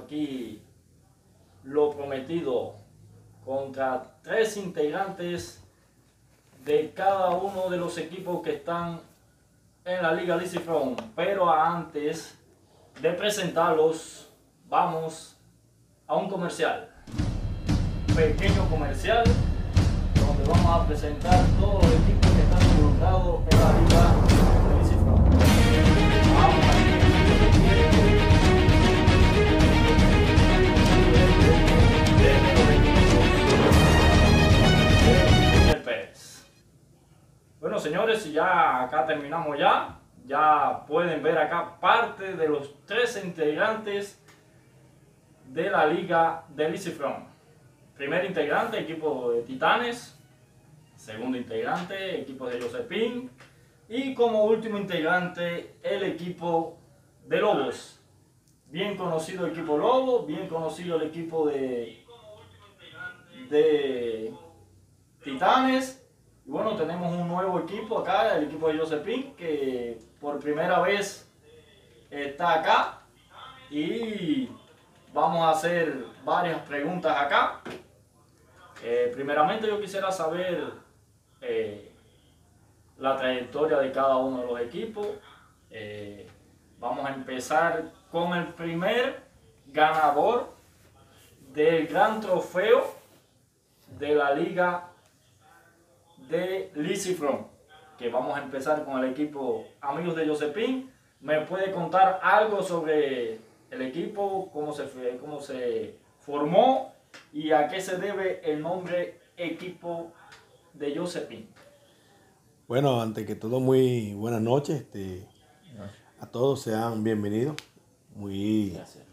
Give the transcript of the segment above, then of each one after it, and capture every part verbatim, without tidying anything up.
aquí lo prometido, contra tres integrantes de cada uno de los equipos que están en la Liga Licifrón. Pero antes de presentarlos, vamos a un comercial. Pequeño comercial donde vamos a presentar todos los equipos que están involucrados en la Liga Licifrón. Vamos a Bueno, señores, y ya acá terminamos ya. Ya pueden ver acá parte de los tres integrantes de la Liga de Licifrón. Primer integrante, equipo de Titanes. Segundo integrante, equipo de Josepín. Y como último integrante, el equipo de Lobos. Bien conocido el equipo Lobo, bien conocido el equipo de, de Titanes. Y bueno, tenemos un nuevo equipo acá, el equipo de Josepín, que por primera vez está acá. Y vamos a hacer varias preguntas acá. Eh, primeramente yo quisiera saber eh, la trayectoria de cada uno de los equipos. Eh, vamos a empezar con el primer ganador del gran trofeo de la Liga de Licifrón, que vamos a empezar con el equipo Amigos de Josepín. ¿Me puede contar algo sobre el equipo, cómo se, cómo se formó y a qué se debe el nombre equipo de Josepín? Bueno, antes que todo, muy buenas noches. Este, a todos sean bienvenidos. Muy,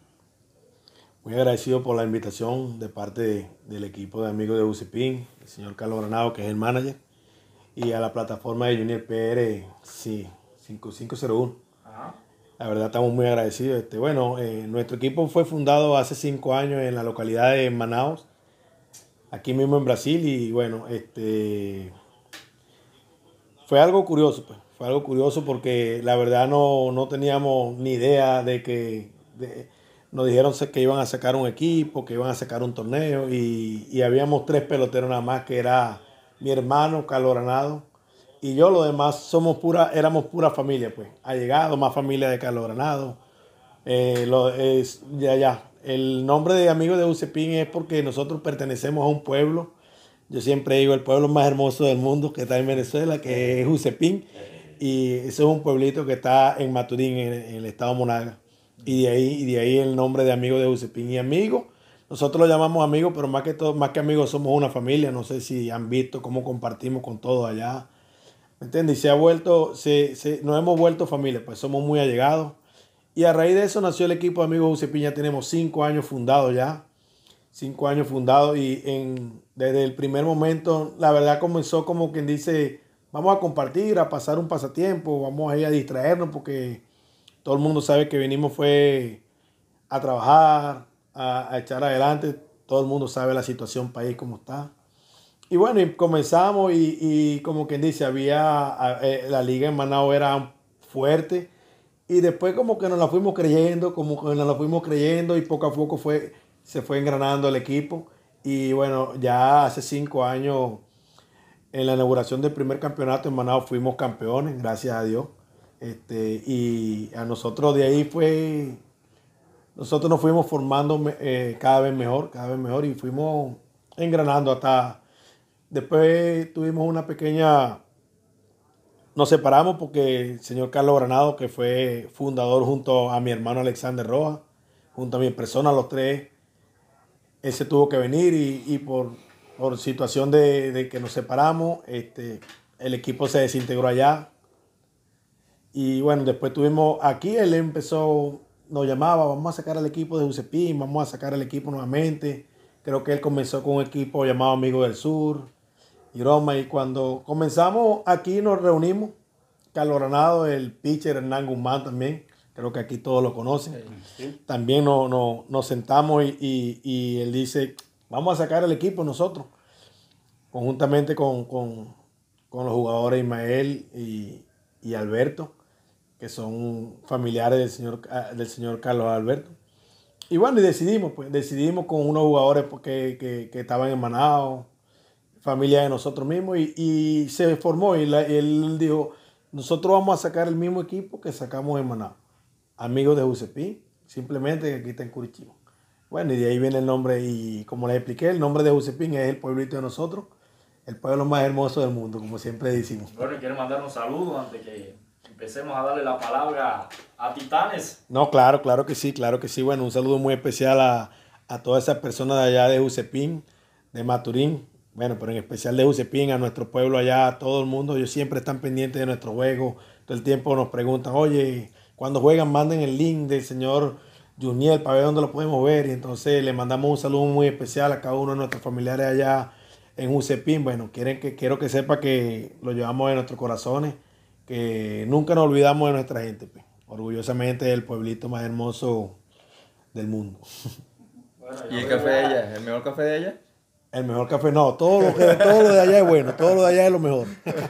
muy agradecido por la invitación de parte de, del equipo de Amigos de Josepín, el señor Carlos Granado, que es el manager, y a la plataforma de Junior P R sí, cinco cinco cero uno. Ajá. La verdad estamos muy agradecidos. Este, bueno, eh, nuestro equipo fue fundado hace cinco años en la localidad de Manaus, aquí mismo en Brasil, y bueno, este, fue algo curioso, pues, fue algo curioso porque la verdad no, no teníamos ni idea de que de, nos dijeron que iban a sacar un equipo, que iban a sacar un torneo, y, y habíamos tres peloteros nada más, que era mi hermano Carlos Granado y yo. Los demás somos pura, éramos pura familia, pues, allegado, más familia de Carlos Granado. Eh, lo, es, ya, ya. El nombre de Amigos de Josepín es porque nosotros pertenecemos a un pueblo. Yo siempre digo el pueblo más hermoso del mundo que está en Venezuela, que es Josepín, y ese es un pueblito que está en Maturín, en, en el estado Monagas, y de ahí, y de ahí el nombre de Amigos de Josepín. Y amigos, nosotros lo llamamos amigos, pero más que todo, más que amigos, somos una familia. No sé si han visto cómo compartimos con todos allá, ¿me entiendes? Y se ha vuelto, se, se, nos hemos vuelto familia, pues somos muy allegados. Y a raíz de eso nació el equipo de Amigos de Josepín. Ya tenemos cinco años fundados ya. Cinco años fundados, y en, desde el primer momento, la verdad comenzó como quien dice, vamos a compartir, a pasar un pasatiempo, vamos a ir a distraernos, porque todo el mundo sabe que venimos fue a trabajar, a, a echar adelante. Todo el mundo sabe la situación país como está. Y bueno, y comenzamos y, y como quien dice, había, eh, la liga en Manao era fuerte, y después como que nos la fuimos creyendo, como que nos la fuimos creyendo, y poco a poco fue, se fue engranando el equipo. Y bueno, ya hace cinco años, en la inauguración del primer campeonato en Manao, fuimos campeones, gracias a Dios. Este, y a nosotros de ahí fue, nosotros nos fuimos formando eh, cada vez mejor, cada vez mejor, y fuimos engranando hasta... Después tuvimos una pequeña... Nos separamos porque el señor Carlos Granado, que fue fundador junto a mi hermano Alexander Rojas, junto a mi persona, los tres, él se tuvo que venir, y, y por, por situación de, de que nos separamos, este, el equipo se desintegró allá. Y bueno, después tuvimos aquí, él empezó, nos llamaba, vamos a sacar al equipo de Josepín, vamos a sacar al equipo nuevamente. Creo que él comenzó con un equipo llamado Amigos del Sur y Roma. Y cuando comenzamos aquí nos reunimos, Carlos Granado, el pitcher Hernán Guzmán también, creo que aquí todos lo conocen. Sí, sí. También no, no, nos sentamos y, y, y él dice, vamos a sacar el equipo nosotros, conjuntamente con, con, con los jugadores Ismael y, y Alberto, que son familiares del señor, del señor Carlos Alberto. y bueno, y decidimos, pues, decidimos con unos jugadores que, que, que estaban en Manao, familia de nosotros mismos, y, y se formó, y, la, y él dijo, nosotros vamos a sacar el mismo equipo que sacamos en Manao, amigos de Jusepín, simplemente que aquí está en Curitiba. Bueno, y de ahí viene el nombre, y como les expliqué, el nombre de Jusepín es el pueblito de nosotros, el pueblo más hermoso del mundo, como siempre decimos. Bueno, y quiero mandar un saludo antes que empecemos a darle la palabra a Titanes. No, claro, claro que sí, claro que sí. Bueno, un saludo muy especial a, a todas esas personas de allá de Jusepín, de Maturín, bueno, pero en especial de Jusepín, a nuestro pueblo allá, a todo el mundo. Ellos siempre están pendientes de nuestro juego, todo el tiempo nos preguntan, oye, cuando juegan manden el link del señor Juniel para ver dónde lo podemos ver, y entonces le mandamos un saludo muy especial a cada uno de nuestros familiares allá en Jusepín. Bueno, quieren que, quiero que sepa que lo llevamos en nuestros corazones, que nunca nos olvidamos de nuestra gente, pues. Orgullosamente el pueblito más hermoso del mundo. Bueno, ¿y el café de ella? ¿El mejor café de ella? El mejor café, no, todo lo, que, todo lo de allá es bueno, todo lo de allá es lo mejor.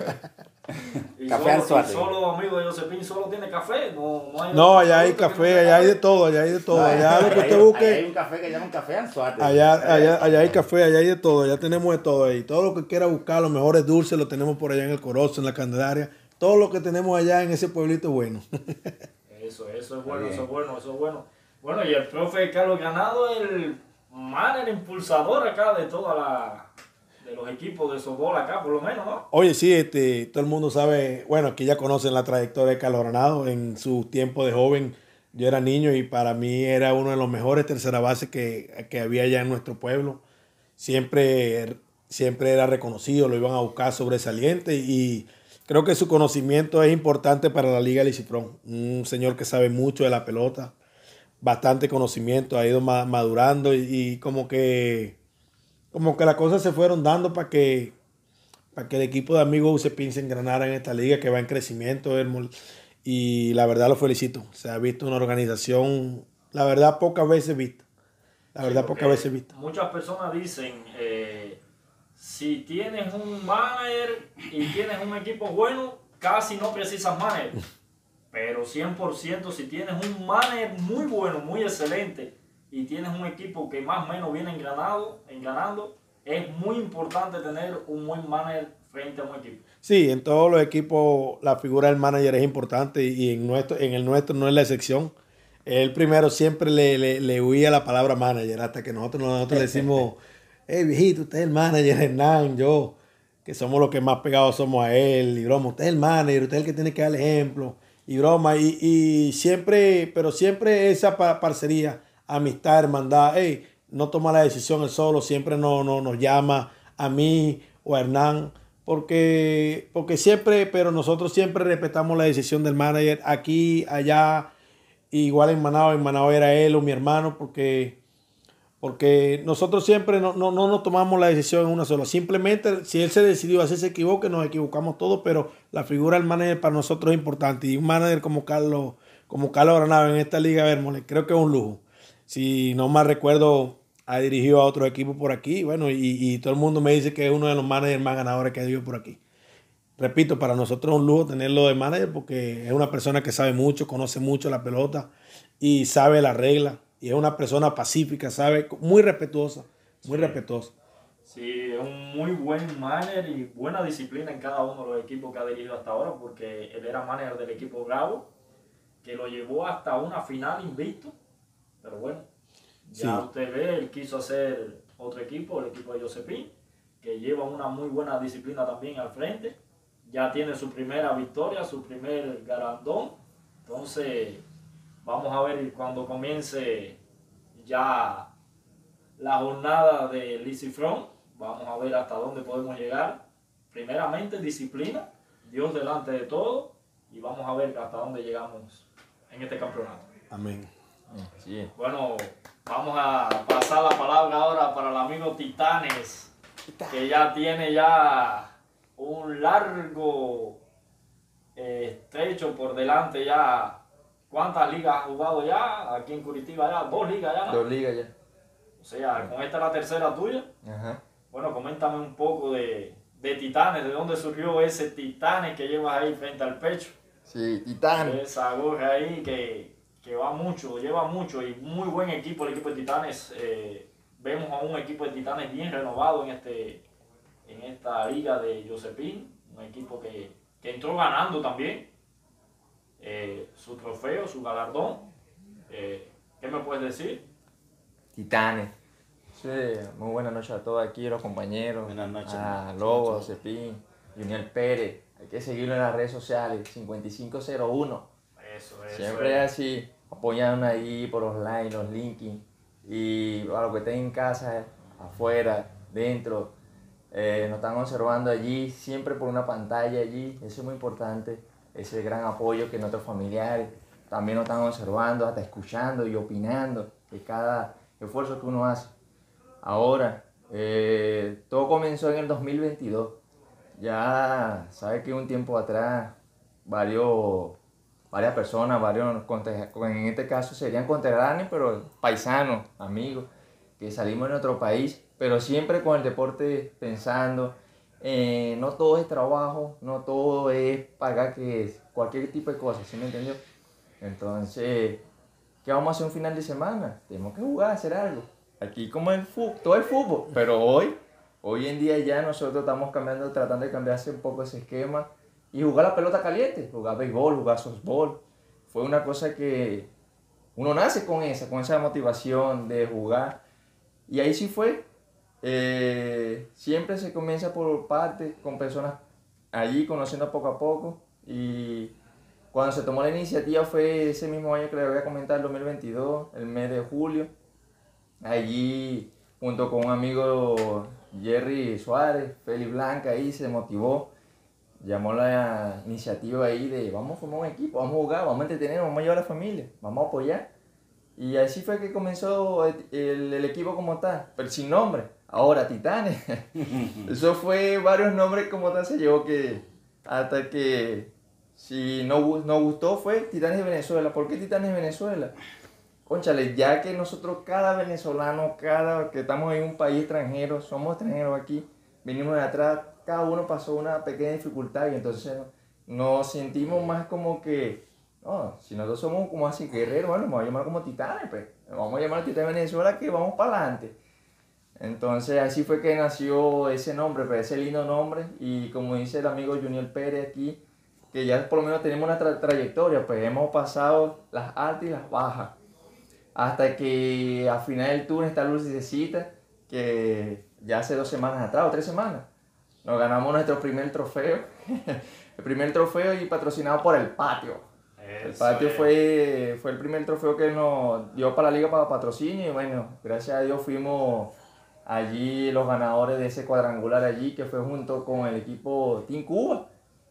Y Café solo, al y solo amigo de Josepín solo tiene café, no, no hay No, allá hay café, allá hay de todo, allá hay de todo, allá lo que usted busque. Allá hay un café que llaman café Anzuate. Allá, allá, allá hay café, allá hay de todo, allá tenemos de todo ahí. Todo lo que quiera buscar, los mejores dulces lo tenemos por allá en el Corozo, en la Candelaria. Todo lo que tenemos allá en ese pueblito es bueno. Eso, eso es bueno, eso es bueno, eso es bueno. Bueno, y el profe Carlos Ganado, el manager impulsador acá de toda la, de los equipos de softball acá, por lo menos, ¿no? Oye, sí, este, todo el mundo sabe, bueno, aquí ya conocen la trayectoria de Carlos Granado. En su tiempo de joven, yo era niño y para mí era uno de los mejores tercera bases que, que había allá en nuestro pueblo. Siempre, siempre era reconocido, lo iban a buscar sobresaliente, y creo que su conocimiento es importante para la Liga Licifrón. Un señor que sabe mucho de la pelota, bastante conocimiento, ha ido madurando, y, y como que como que las cosas se fueron dando para que, para que el equipo de amigos Jusepín se engranara en esta liga que va en crecimiento. Y la verdad lo felicito. Se ha visto una organización, la verdad, pocas veces vista. La verdad, sí, pocas veces vista. Muchas personas dicen, eh, si tienes un manager y tienes un equipo bueno, casi no precisas manager. Pero cien por ciento si tienes un manager muy bueno, muy excelente, y tienes un equipo que más o menos viene engranado, engranando, es muy importante tener un buen manager frente a un equipo. Sí, en todos los equipos la figura del manager es importante, y en, nuestro, en el nuestro no es la excepción. Él primero siempre le, le, le huía la palabra manager, hasta que nosotros, nosotros le decimos, hey viejito, usted es el manager, Hernán, yo, que somos los que más pegados somos a él, y broma, usted es el manager, usted es el que tiene que dar el ejemplo, y broma, y, y siempre, pero siempre esa parcería, amistad, hermandad, hey, no toma la decisión él solo, siempre no, no, nos llama a mí o a Hernán, porque, porque siempre, pero nosotros siempre respetamos la decisión del manager, aquí, allá, igual en Manao, en Manao era él o mi hermano, porque, porque nosotros siempre no, no, no nos tomamos la decisión en una sola, simplemente si él se decidió hacer se equivoque, nos equivocamos todos, pero la figura del manager para nosotros es importante, y un manager como Carlos, como Carlos Granado en esta liga, Vermole, creo que es un lujo. Si no mal recuerdo, ha dirigido a otros equipos por aquí, bueno, y, y todo el mundo me dice que es uno de los managers más ganadores que ha dirigido por aquí. Repito, para nosotros es un lujo tenerlo de manager, porque es una persona que sabe mucho, conoce mucho la pelota y sabe la regla, y es una persona pacífica, sabe, muy respetuosa, muy sí. respetuosa. Sí, es un muy buen manager y buena disciplina en cada uno de los equipos que ha dirigido hasta ahora, porque él era manager del equipo Bravo, que lo llevó hasta una final invicto. Pero bueno, ya sí. Usted ve, él quiso hacer otro equipo, el equipo de Josepín, que lleva una muy buena disciplina también al frente. Ya tiene su primera victoria, su primer garandón. Entonces, vamos a ver cuando comience ya la jornada de Licifrón. Vamos a ver hasta dónde podemos llegar. Primeramente, disciplina, Dios delante de todo, y vamos a ver hasta dónde llegamos en este campeonato. Amén. Sí. Bueno, vamos a pasar la palabra ahora para el amigo Titanes, que ya tiene ya un largo eh, estrecho por delante ya. ¿Cuántas ligas ha jugado ya? Aquí en Curitiba ya, dos ligas ya, ¿no? Dos ligas ya. O sea, con esta es la tercera tuya. Ajá. Bueno, coméntame un poco de, de Titanes, de dónde surgió ese Titanes que llevas ahí frente al pecho. Sí, Titán. Esa gorra ahí que... que va mucho, lleva mucho y muy buen equipo el equipo de Titanes. Eh, vemos a un equipo de Titanes bien renovado en, este, en esta liga de Josepin, un equipo que, que entró ganando también eh, su trofeo, su galardón. Eh, ¿Qué me puedes decir? Titanes. Sí, muy buenas noches a todos aquí, los compañeros. Buenas noches. A Lobo, Cepín, Junior Pérez. Hay que seguirlo en las redes sociales, cincuenta y cinco cero uno. Eso, eso. Siempre es. así, apoyando ahí por los likes, los linking. Y a los que estén en casa, afuera, dentro, eh, nos están observando allí, siempre por una pantalla allí. Eso es muy importante, ese gran apoyo que nuestros familiares también nos están observando, hasta escuchando y opinando de cada esfuerzo que uno hace. Ahora, eh, todo comenzó en el dos mil veintidós. Ya sabes que un tiempo atrás varios, varias personas, varios, en este caso serían conterráneos, pero paisanos, amigos, que salimos de nuestro país, pero siempre con el deporte pensando, eh, no todo es trabajo, no todo es pagar que cualquier tipo de cosas, ¿sí me entendió? Entonces, ¿qué vamos a hacer un final de semana? Tenemos que jugar, hacer algo. Aquí como el fútbol, todo el fútbol, pero hoy, hoy en día ya nosotros estamos cambiando, tratando de cambiarse un poco ese esquema y jugar la pelota caliente, jugar béisbol, jugar softball. Fue una cosa que uno nace con esa, con esa motivación de jugar. Y ahí sí fue. Eh, siempre se comienza por partes, con personas allí conociendo poco a poco. Y cuando se tomó la iniciativa fue ese mismo año que les voy a comentar, el dos mil veintidós, el mes de julio. Allí, junto con un amigo Jerry Suárez, Félix Blanca, ahí se motivó. Llamó la iniciativa ahí de vamos a formar un equipo, vamos a jugar, vamos a entretener, vamos a llevar a la familia, vamos a apoyar. Y así fue que comenzó el, el, el equipo como tal, pero sin nombre. Ahora Titanes. Eso fue varios nombres como tal se llevó que hasta que si no nos gustó fue Titanes de Venezuela. ¿Por qué Titanes de Venezuela? Cónchale, ya que nosotros cada venezolano, cada que estamos en un país extranjero, somos extranjeros aquí, venimos de atrás, cada uno pasó una pequeña dificultad y entonces nos sentimos más como que, no, si nosotros somos como así guerreros, bueno, vamos a llamar como Titanes, pues, vamos a llamar a Titanes de Venezuela que vamos para adelante. Entonces así fue que nació ese nombre, pues, ese lindo nombre y como dice el amigo Junior Pérez aquí, que ya por lo menos tenemos una tra trayectoria, pues hemos pasado las altas y las bajas. Hasta que al final del tour está Lucecita, que ya hace dos semanas atrás o tres semanas, nos ganamos nuestro primer trofeo. El primer trofeo y patrocinado por el Patio. Eso el Patio fue, fue el primer trofeo que nos dio para la liga para patrocinio y bueno, gracias a Dios fuimos allí los ganadores de ese cuadrangular allí, que fue junto con el equipo Team Cuba,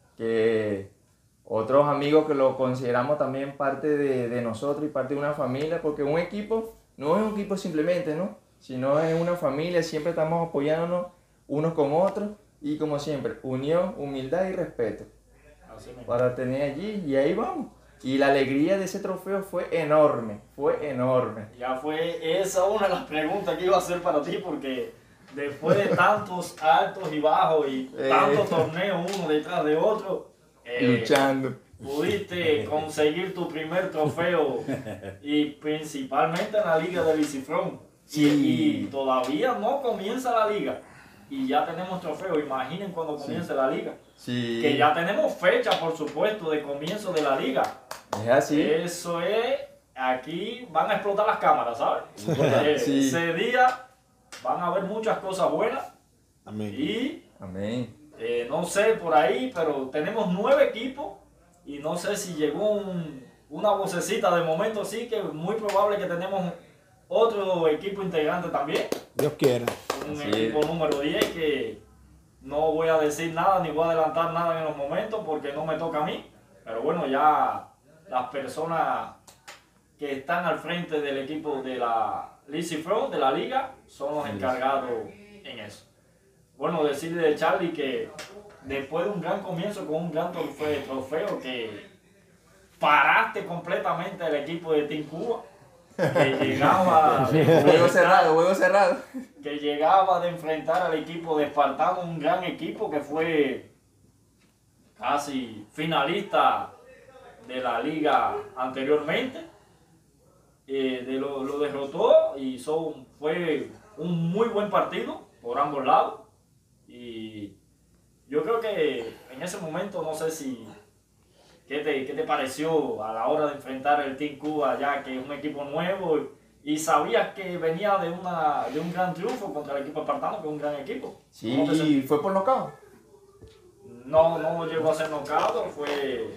que otros amigos que lo consideramos también parte de, de nosotros y parte de una familia, porque un equipo no es un equipo simplemente, ¿no? Sino es una familia, siempre estamos apoyándonos unos con otros y como siempre, unión, humildad y respeto para tener allí y ahí vamos. Y la alegría de ese trofeo fue enorme, fue enorme. Ya fue esa una de las preguntas que iba a hacer para ti, porque después de tantos altos y bajos y tantos eh. torneos uno detrás de otro, Eh, luchando. Pudiste conseguir tu primer trofeo y principalmente en la liga de Licifrón. Sí. Y, y todavía no comienza la liga y ya tenemos trofeo. Imaginen cuando comience sí. la liga. Sí. Que ya tenemos fecha, por supuesto, de comienzo de la liga. Es así. Eso es, aquí van a explotar las cámaras, ¿sabes? Sí. Ese día van a haber muchas cosas buenas. Amén. Y Amén. Eh, no sé por ahí, pero tenemos nueve equipos y no sé si llegó un, una vocecita de momento, sí que es muy probable que tenemos otro equipo integrante también. Dios quiera. Un Así equipo es. número diez que no voy a decir nada ni voy a adelantar nada en los momentos porque no me toca a mí. Pero bueno, ya las personas que están al frente del equipo de la Licifrón, de la liga, son los encargados en eso. Bueno, decirle de Charlie que después de un gran comienzo con un gran trofeo, trofeo que paraste completamente el equipo de Team Cuba, que llegaba de Juego cerrado, juego cerrado. que llegaba de enfrentar al equipo de Espartano, un gran equipo que fue casi finalista de la liga anteriormente. eh, de lo, lo derrotó y son, fue un muy buen partido por ambos lados. Y yo creo que en ese momento, no sé si, ¿qué te, qué te pareció a la hora de enfrentar el Team Cuba, ya que es un equipo nuevo y sabías que venía de, una, de un gran triunfo contra el equipo espartano, que es un gran equipo? Sí, fue por nocaut. No, no llegó a ser knockout, fue,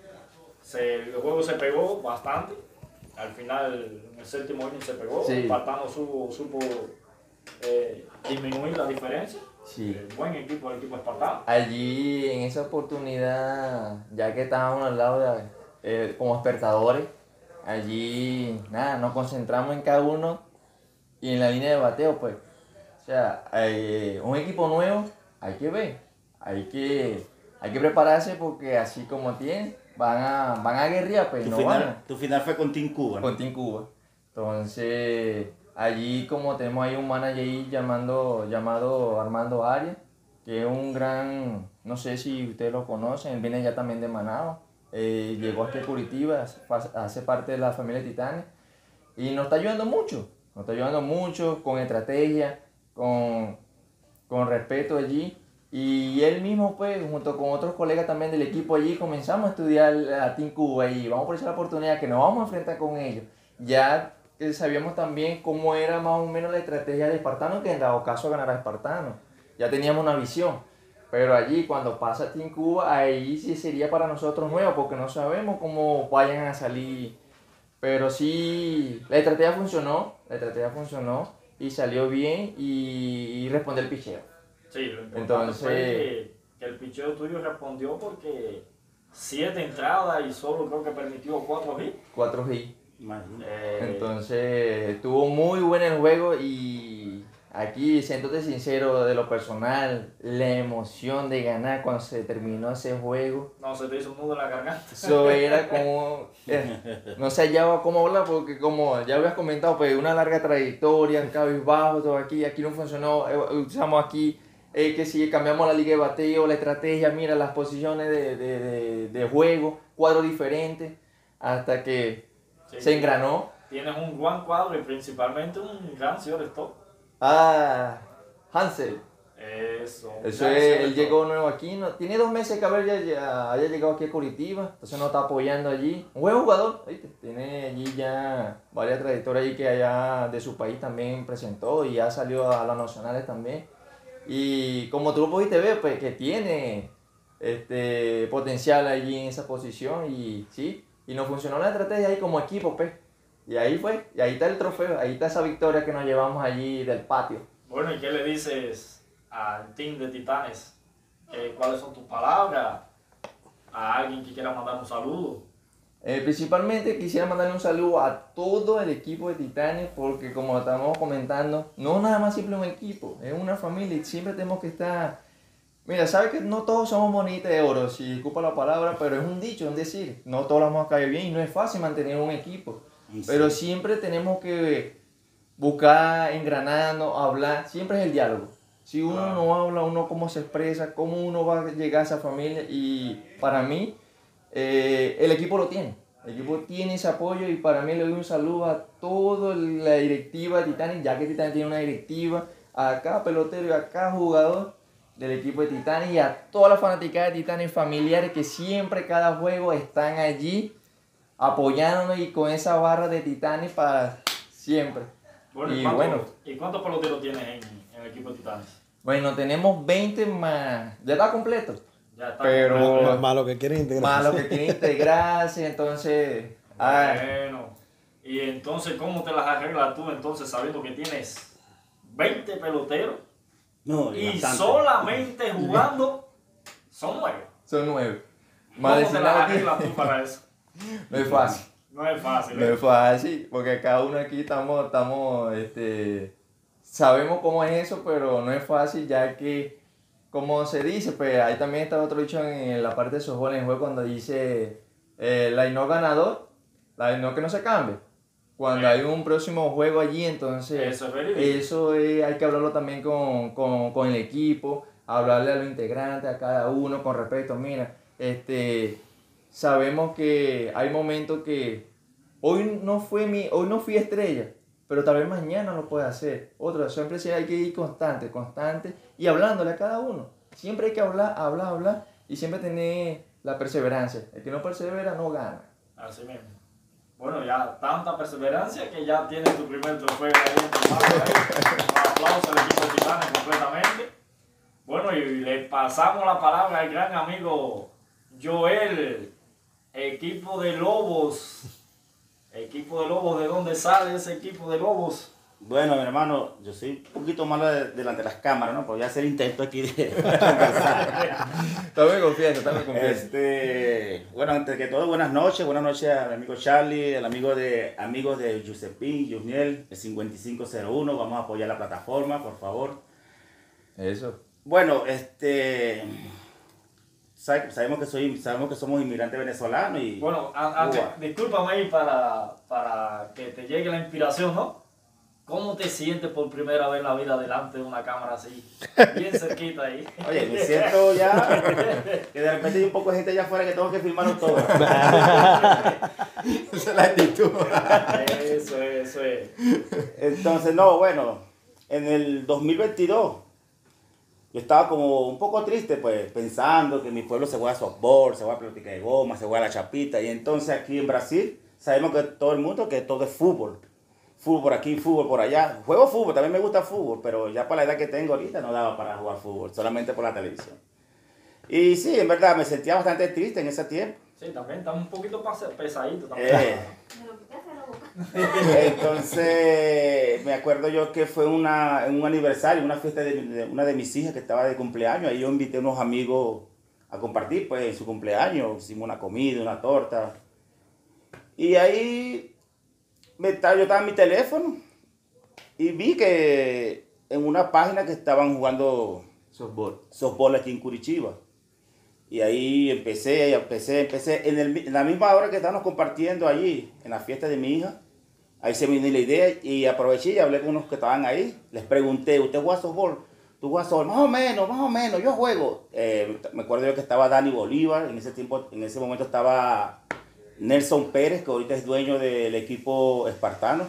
se, el juego se pegó bastante. Al final, en el séptimo inning se pegó. Sí. El espartano supo, supo eh, disminuir la diferencia. Sí. Eh, buen equipo, el equipo espartano. Allí, en esa oportunidad, ya que estábamos al lado de, eh, como espectadores, allí, nada, nos concentramos en cada uno y en la línea de bateo, pues. O sea, eh, un equipo nuevo, hay que ver, hay que, hay que prepararse porque así como tienen, van a, van a guerrear, pues Tu, no van. final, tu final fue con Team Cuba, ¿no? Con Team Cuba. Entonces, allí como tenemos ahí un manager ahí llamando, llamado Armando Arias, que es un gran, no sé si ustedes lo conocen, él viene ya también de Managua, eh, llegó aquí a Curitiba, hace parte de la familia Titanes, y nos está ayudando mucho, nos está ayudando mucho con estrategia, con, con respeto allí. Y él mismo, pues, junto con otros colegas también del equipo allí, comenzamos a estudiar a Team Cuba y vamos por esa la oportunidad que nos vamos a enfrentar con ellos. Ya que sabíamos también cómo era más o menos la estrategia de Espartano, que en dado caso ganara Espartano. Ya teníamos una visión. Pero allí, cuando pasa Team Cuba, ahí sí sería para nosotros nuevo, porque no sabemos cómo vayan a salir. Pero sí, la estrategia funcionó, la estrategia funcionó y salió bien y, y respondió el picheo. Sí, lo importante Entonces, fue que, que el picheo tuyo respondió porque siete entradas y solo creo que permitió cuatro hits. cuatro hits. Imagínate. Eh, Entonces, estuvo muy bueno el juego y aquí, siéndote sincero, de lo personal, la emoción de ganar cuando se terminó ese juego, no, se te hizo un nudo en la garganta. eso era como, eh, no se hallaba cómo hablar porque como ya habías comentado, pues una larga trayectoria, cabizbajo, todo aquí, aquí no funcionó, eh, usamos aquí, eh, que si cambiamos la liga de bateo, la estrategia, mira las posiciones de, de, de, de juego, cuadros diferentes, hasta que Sí, se engranó. Tienes un buen cuadro y principalmente un gran shortstop. Ah, Hansel. Eso. un Eso gran es, él shortstop. llegó nuevo aquí, no, tiene dos meses que haber ya, ya haya llegado aquí a Curitiba, entonces nos está apoyando allí. Un buen jugador, ¿viste? Tiene allí ya varias trayectorias allí que allá de su país también presentó y ya salió a las nacionales también. Y como tú lo pudiste ver, pues que tiene este potencial allí en esa posición y sí, y nos funcionó la estrategia ahí como equipo, pues. Y ahí fue, y ahí está el trofeo, ahí está esa victoria que nos llevamos allí del patio. Bueno, ¿y qué le dices al team de Titanes? Eh, ¿Cuáles son tus palabras? A alguien que quiera mandar un saludo. Eh, principalmente quisiera mandarle un saludo a todo el equipo de Titanes porque como estamos comentando, no nada más simple un equipo, es una familia y siempre tenemos que estar... Mira, sabes que no todos somos monitas de oro, si disculpa la palabra, pero es un dicho, un decir, no todos la vamos a caer bien y no es fácil mantener un equipo, Sí. pero siempre tenemos que buscar, engranarnos, hablar, siempre es el diálogo. Si uno Claro. no habla, uno cómo se expresa, cómo uno va a llegar a esa familia y para mí... Eh, el equipo lo tiene, el equipo tiene ese apoyo y para mí le doy un saludo a toda la directiva de Titanes, ya que Titanes tiene una directiva, a cada pelotero y a cada jugador del equipo de Titanes y a todas las fanáticas de Titanes familiares que siempre cada juego están allí apoyándonos y con esa barra de Titanes para siempre. Bueno, ¿y, Y cuántos, bueno. ¿y cuántos peloteros tienes en, en el equipo de Titanes? Bueno, tenemos veinte más, ya está completo. Ya está. Pero- completo. Más, más lo que quieren integrar. Más los que quieren integrarse, entonces... ah, Bueno, y entonces, ¿cómo te las arreglas tú entonces sabiendo que tienes veinte peloteros No, y bastante. solamente jugando son nueve? son nueve. ¿Cómo Más de te ese las lado aquí, arreglas tú para eso? no es fácil. No es fácil, No ¿eh? es fácil, porque cada uno aquí estamos, estamos, este, sabemos cómo es eso, pero no es fácil ya que, como se dice, pues ahí también está otro dicho en la parte de softball en el juego cuando dice, eh, la no ganador, la no que no se cambie. Cuando hay un próximo juego allí, entonces Eso es verídico. eso es- hay que hablarlo también con, con, con el equipo, hablarle a los integrantes, a cada uno con respeto. Mira, este, sabemos que hay momentos que hoy no, fue mi, hoy no fui estrella, pero tal vez mañana lo pueda hacer. Otra, siempre sí hay que ir constante, constante y hablándole a cada uno. Siempre hay que hablar, hablar, hablar y siempre tener la perseverancia. El que no persevera no gana. Así mismo. Bueno, ya tanta perseverancia que ya tienes tu primer trofeo ahí en tu mano. Un aplauso al equipo de Titanes completamente. Bueno, y le pasamos la palabra al gran amigo Joel, equipo de Lobos. Equipo de Lobos, ¿de dónde sale ese equipo de Lobos? Bueno, mi hermano, yo soy un poquito malo de- delante de las cámaras, ¿no? Pero voy a hacer intento aquí de conversar. Estamos en confianza, estamos en confianza. Este, bueno, antes que todo, buenas noches. Buenas noches al amigo Charlie, al amigo de amigos de Giuseppín, Juniel, el cincuenta y cinco cero uno. Vamos a apoyar la plataforma, por favor. Eso. Bueno, este, sabe- sabemos que soy, sabemos que somos inmigrantes venezolanos y Bueno, a- antes, Cuba. discúlpame ahí para, para que te llegue la inspiración, ¿no? ¿Cómo te sientes por primera vez en la vida delante de una cámara así? Bien cerquita ahí. Oye, me siento ya que de repente hay un poco de gente allá afuera que tengo que filmarlo todo. Esa es la actitud. Eso es, eso es. Entonces, no, bueno, en el dos mil veintidós yo estaba como un poco triste, pues, pensando que en mi pueblo se juega softball, se juega pelota de goma, se juega la chapita. Y entonces aquí en Brasil sabemos que todo el mundo, que todo es fútbol. Fútbol por aquí, fútbol por allá. Juego fútbol, también me gusta fútbol, pero ya por la edad que tengo ahorita no daba para jugar fútbol, solamente por la televisión. Y sí, en verdad, me sentía bastante triste en ese tiempo. Sí, también está un poquito pase- pesadito también. Eh, Entonces, me acuerdo yo que fue una, un aniversario, una fiesta de, de una de mis hijas que estaba de cumpleaños. Ahí yo invité a unos amigos a compartir, pues, en su cumpleaños. Hicimos una comida, una torta. Y ahí me estaba, yo estaba en mi teléfono y vi que en una página que estaban jugando Softball. softball aquí en Curitiba. Y ahí empecé, y empecé, empecé. En, el, en la misma hora que estábamos compartiendo allí, en la fiesta de mi hija, ahí se me dio la idea y aproveché y hablé con unos que estaban ahí. Les pregunté, ¿usted juega softball? ¿Tú juegas softball? Más o menos, más o menos, yo juego. Eh, me acuerdo yo que estaba Dani Bolívar, en ese tiempo, en ese momento estaba Nelson Pérez, que ahorita es dueño del equipo espartano.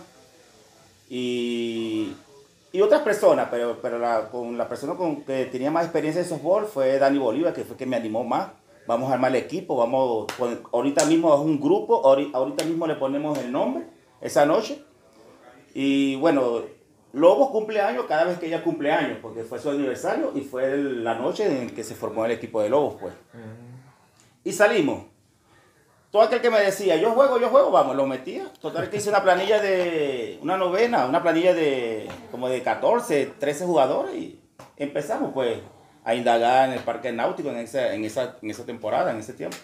Y, y otras personas, pero, pero la, con la persona con que tenía más experiencia en softball fue Dani Bolívar, que fue que me animó más. Vamos a armar el equipo, vamos, pon- ahorita mismo es un grupo, ahori- ahorita mismo le ponemos el nombre, esa noche. Y bueno, Lobos cumpleaños cada vez que ella cumple años, porque fue su aniversario y fue el- la noche en que se formó el equipo de Lobos, pues. Y salimos. Todo aquel que me decía, yo juego, yo juego, vamos, lo metía. Total que hice una planilla de, una novena, una planilla de como de catorce, trece jugadores y empezamos pues a indagar en el parque náutico en esa, en esa, en esa temporada, en ese tiempo.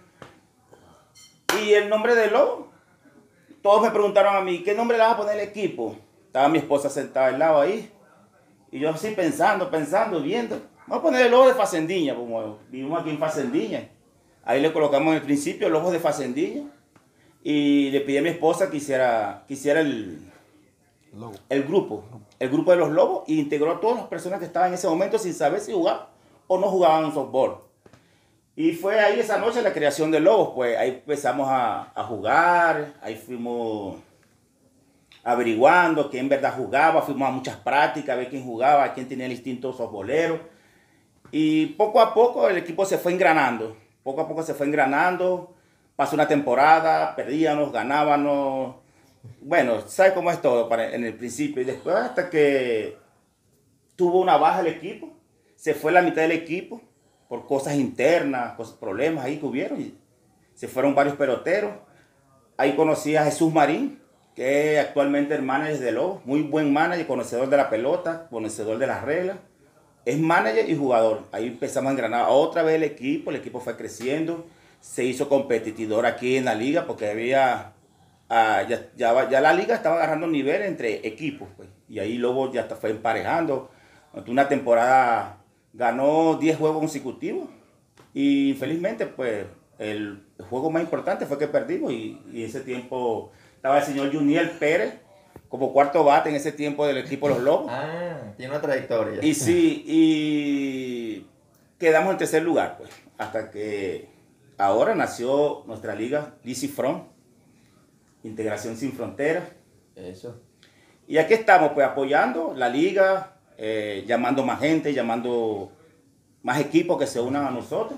Y el nombre de Lobo, todos me preguntaron a mí, ¿qué nombre le vas a poner al equipo? Estaba mi esposa sentada al lado ahí. Y yo así pensando, pensando, viendo. Vamos a poner el Lobo de Facendiña, como vivimos aquí en Facendiña. Ahí le colocamos en el principio Lobos de Facendiña. Y le pedí a mi esposa que hiciera, que hiciera el, Lobo. el grupo. El grupo de los Lobos. Y integró a todas las personas que estaban en ese momento sin saber si jugaban o no jugaban softball. Y fue ahí esa noche la creación de Lobos. Pues ahí empezamos a, a jugar. Ahí fuimos averiguando quién en verdad jugaba. Fuimos a muchas prácticas a ver quién jugaba, quién tenía el instinto softbolero. Y poco a poco el equipo se fue engranando. Poco a poco se fue engranando. Pasó una temporada, perdíamos, ganábamos. Bueno, ¿sabes cómo es todo para, en el principio? Y después hasta que tuvo una baja el equipo. Se fue la mitad del equipo por cosas internas, cosas, problemas ahí que hubieron. Y se fueron varios peloteros. Ahí conocí a Jesús Marín, que es actualmente el manager de Lobos. Muy buen manager, conocedor de la pelota, conocedor de las reglas. Es manager y jugador. Ahí empezamos a engranar otra vez el equipo. El equipo fue creciendo. Se hizo competidor aquí en la liga porque había... ah, ya, ya, ya la liga estaba agarrando nivel entre equipos. Pues, y ahí Lobos ya hasta fue emparejando. Una temporada ganó diez juegos consecutivos. Y felizmente, pues, el juego más importante fue que perdimos. Y, y ese tiempo estaba el señor Juniel Pérez como cuarto bate en ese tiempo del equipo de los Lobos. Ah, tiene una trayectoria. Y sí, y quedamos en tercer lugar, pues, hasta que ahora nació nuestra liga, D C Front. Integración Sin Fronteras. Eso. Y aquí estamos pues apoyando la liga, eh, llamando más gente, llamando más equipos que se unan a nosotros.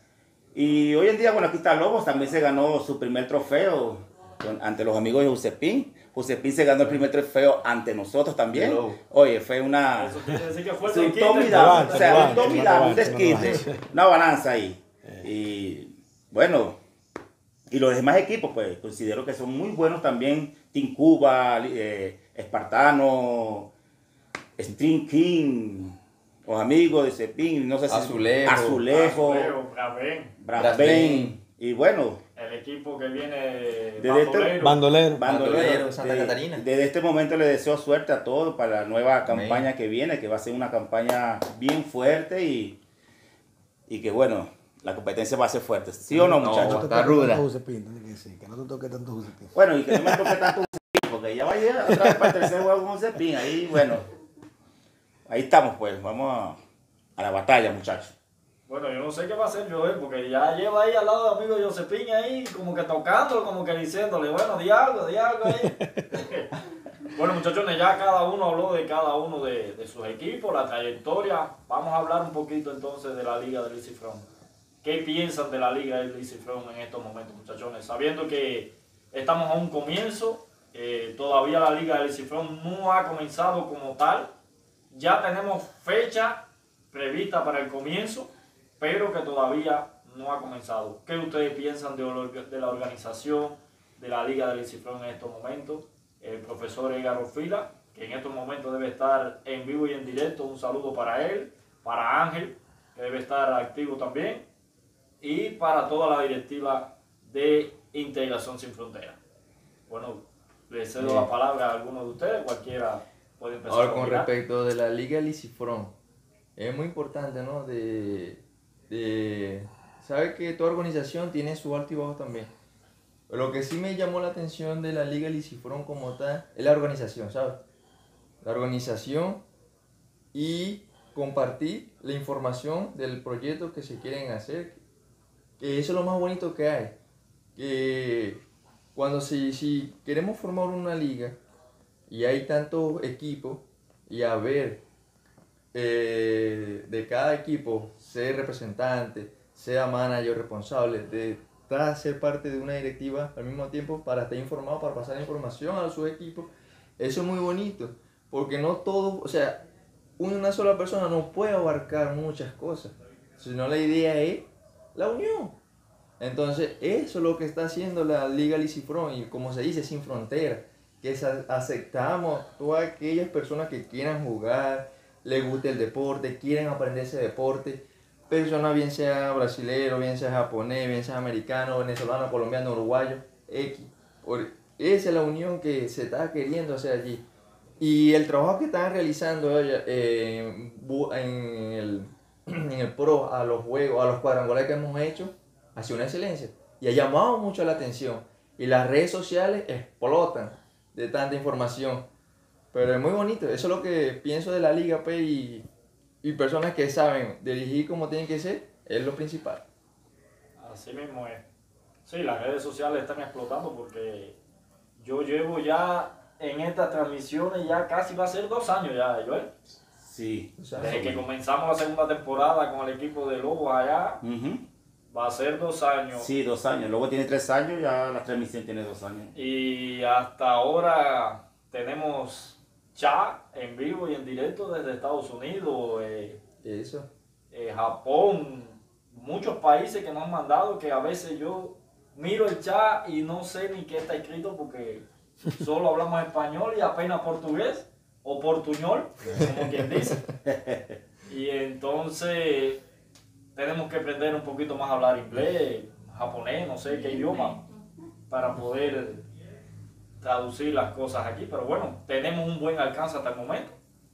Y hoy en día, bueno, aquí está Lobos, también se ganó su primer trofeo con- ante los amigos de Josepín. Josepín se ganó el primer trofeo ante nosotros también. De Lobos. Oye, fue una... Eso quiere decir que fue el Sí, un desquite. Tommy Te down, levanta, o sea, te un levanta, Tommy te down, un levanta, te desquite, levanta. una balanza ahí. Y bueno, y los demás equipos, pues, considero que son muy buenos también. Team Cuba, eh, Espartano, String King, los amigos de Cepín, no sé si... Azulejo. Azulejo, Azuleo, Bravén, Brasben, y bueno, el equipo que viene Desde este- bandolero. Bandolero. Bandolero, Bandolero, Santa de- Catarina. Desde este momento le deseo suerte a todos para la nueva Amén. campaña que viene, que va a ser una campaña bien fuerte y, y que bueno, la competencia va a ser fuerte. ¿Sí o no, No, muchachos? está ruda. Josepín, tiene que decir, que no te toque tanto Josepín. Bueno, y que no me toque tanto un cepín, porque ya va a llegar otra vez para el tercer juego con un cepín. Ahí, bueno, ahí estamos pues, vamos a, a la batalla, muchachos. Bueno, yo no sé qué va a hacer Joel, porque ya lleva ahí al lado de amigo Josepín ahí, como que tocándolo, como que diciéndole, bueno, di algo, di algo ahí. Bueno, muchachones, ya cada uno habló de cada uno de, de sus equipos, la trayectoria. Vamos a hablar un poquito entonces de la Liga del Licifrón. ¿Qué piensan de la Liga del Licifrón en estos momentos, muchachones? Sabiendo que estamos a un comienzo, eh, todavía la Liga del Licifrón no ha comenzado como tal. Ya tenemos fecha prevista para el comienzo, pero que todavía no ha comenzado. ¿Qué ustedes piensan de, or- de la organización de la Liga del Licifrón en estos momentos? El profesor Edgar Orfila, que en estos momentos debe estar en vivo y en directo. Un saludo para él, para Ángel, que debe estar activo también, y para toda la directiva de Integración Sin Fronteras. Bueno, le cedo Bien. la palabra a alguno de ustedes, cualquiera puede empezar. Ahora a con opinar. respecto de la Liga Licifrón, es muy importante, ¿no? De, de sabe que toda organización tiene su alto y bajo también. Pero lo que sí me llamó la atención de la Liga Licifrón como tal es la organización, ¿sabes? La organización y compartir la información del proyecto que se quieren hacer, que eso es lo más bonito que hay. Que cuando si, si queremos formar una liga y hay tantos equipos y a ver eh, de cada equipo ser representante, sea manager responsable, de estar- ser parte de una directiva al mismo tiempo para estar informado, para pasar información a sus equipos, eso es muy bonito, porque no todo, o sea, una sola persona no puede abarcar muchas cosas, sino la idea es la unión. Entonces, eso es lo que está haciendo la Liga Licifrón, y como se dice, sin fronteras, que sa- aceptamos todas aquellas personas que quieran jugar, les guste el deporte, quieren aprender ese deporte, personas bien sea brasilero, bien sea japonés, bien sea americano, venezolano, colombiano, uruguayo, X. Por- esa es la unión que se está queriendo hacer allí. Y el trabajo que están realizando ellos, eh, en bu- en, el, en el pro a los juegos, a los cuadrangulares que hemos hecho, ha sido una excelencia. Y ha llamado mucho la atención. Y las redes sociales explotan de tanta información. Pero es muy bonito. Eso es lo que pienso de la liga, pues, y, y personas que saben dirigir como tienen que ser, es lo principal. Así mismo es. Sí, las redes sociales están explotando porque yo llevo ya en estas transmisiones ya casi va a ser dos años ya, Joel. Sí. O sea, Desde que comenzamos la segunda temporada con el equipo de Lobos allá, Ujú. va a ser dos años. Sí, dos años. Luego tiene tres años, ya la transmisión tiene dos años. Y hasta ahora tenemos chat en vivo y en directo desde Estados Unidos, eh, eso. eh, Japón, muchos países que nos han mandado que a veces yo miro el chat y no sé ni qué está escrito porque solo hablamos español y apenas portugués o portuñol, como quien dice. Y entonces tenemos que aprender un poquito más a hablar inglés, japonés, no sé qué idioma, para poder traducir las cosas aquí. Pero bueno, tenemos un buen alcance hasta el momento.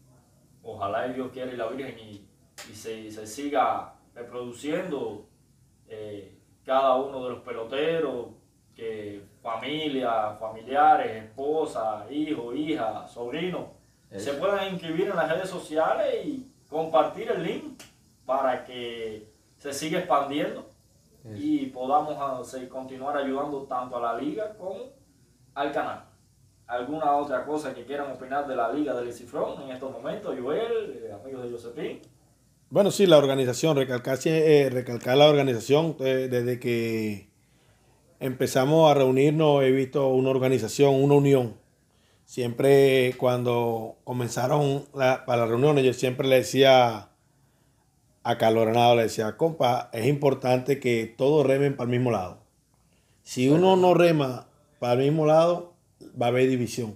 Ojalá el Dios quiera y la Virgen y, y se, se siga reproduciendo eh, cada uno de los peloteros, que familia, familiares, esposa, hijo, hija, sobrino, Eso. se puedan inscribir en las redes sociales y compartir el link para que se siga expandiendo Eso. y podamos a- se- continuar ayudando tanto a la liga como al canal. ¿Alguna otra cosa que quieran opinar de la Liga del Licifrón en estos momentos? Joel, eh, amigos de Josepín. Bueno, sí, la organización, recalcar, eh, recalcar la organización, eh, desde que empezamos a reunirnos he visto una organización, una unión. Siempre cuando comenzaron la, para las reuniones, yo siempre le decía a Carlos Granado, le decía, compa, es importante que todos remen para el mismo lado. Si uno no rema para el mismo lado, va a haber división.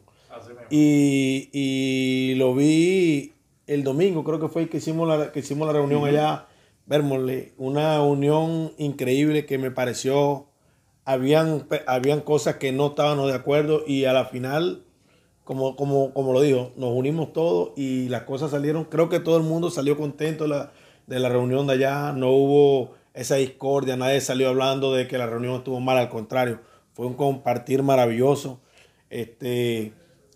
Y, y lo vi el domingo, creo que fue que hicimos la, que hicimos la reunión uh-huh. allá, Vermont, una unión increíble que me pareció, habían, habían cosas que no estábamos de acuerdo y a la final, como, como, como lo dijo, nos unimos todos y las cosas salieron, creo que todo el mundo salió contento de la, de la reunión de allá, no hubo esa discordia, nadie salió hablando de que la reunión estuvo mal, al contrario, fue un compartir maravilloso. Este,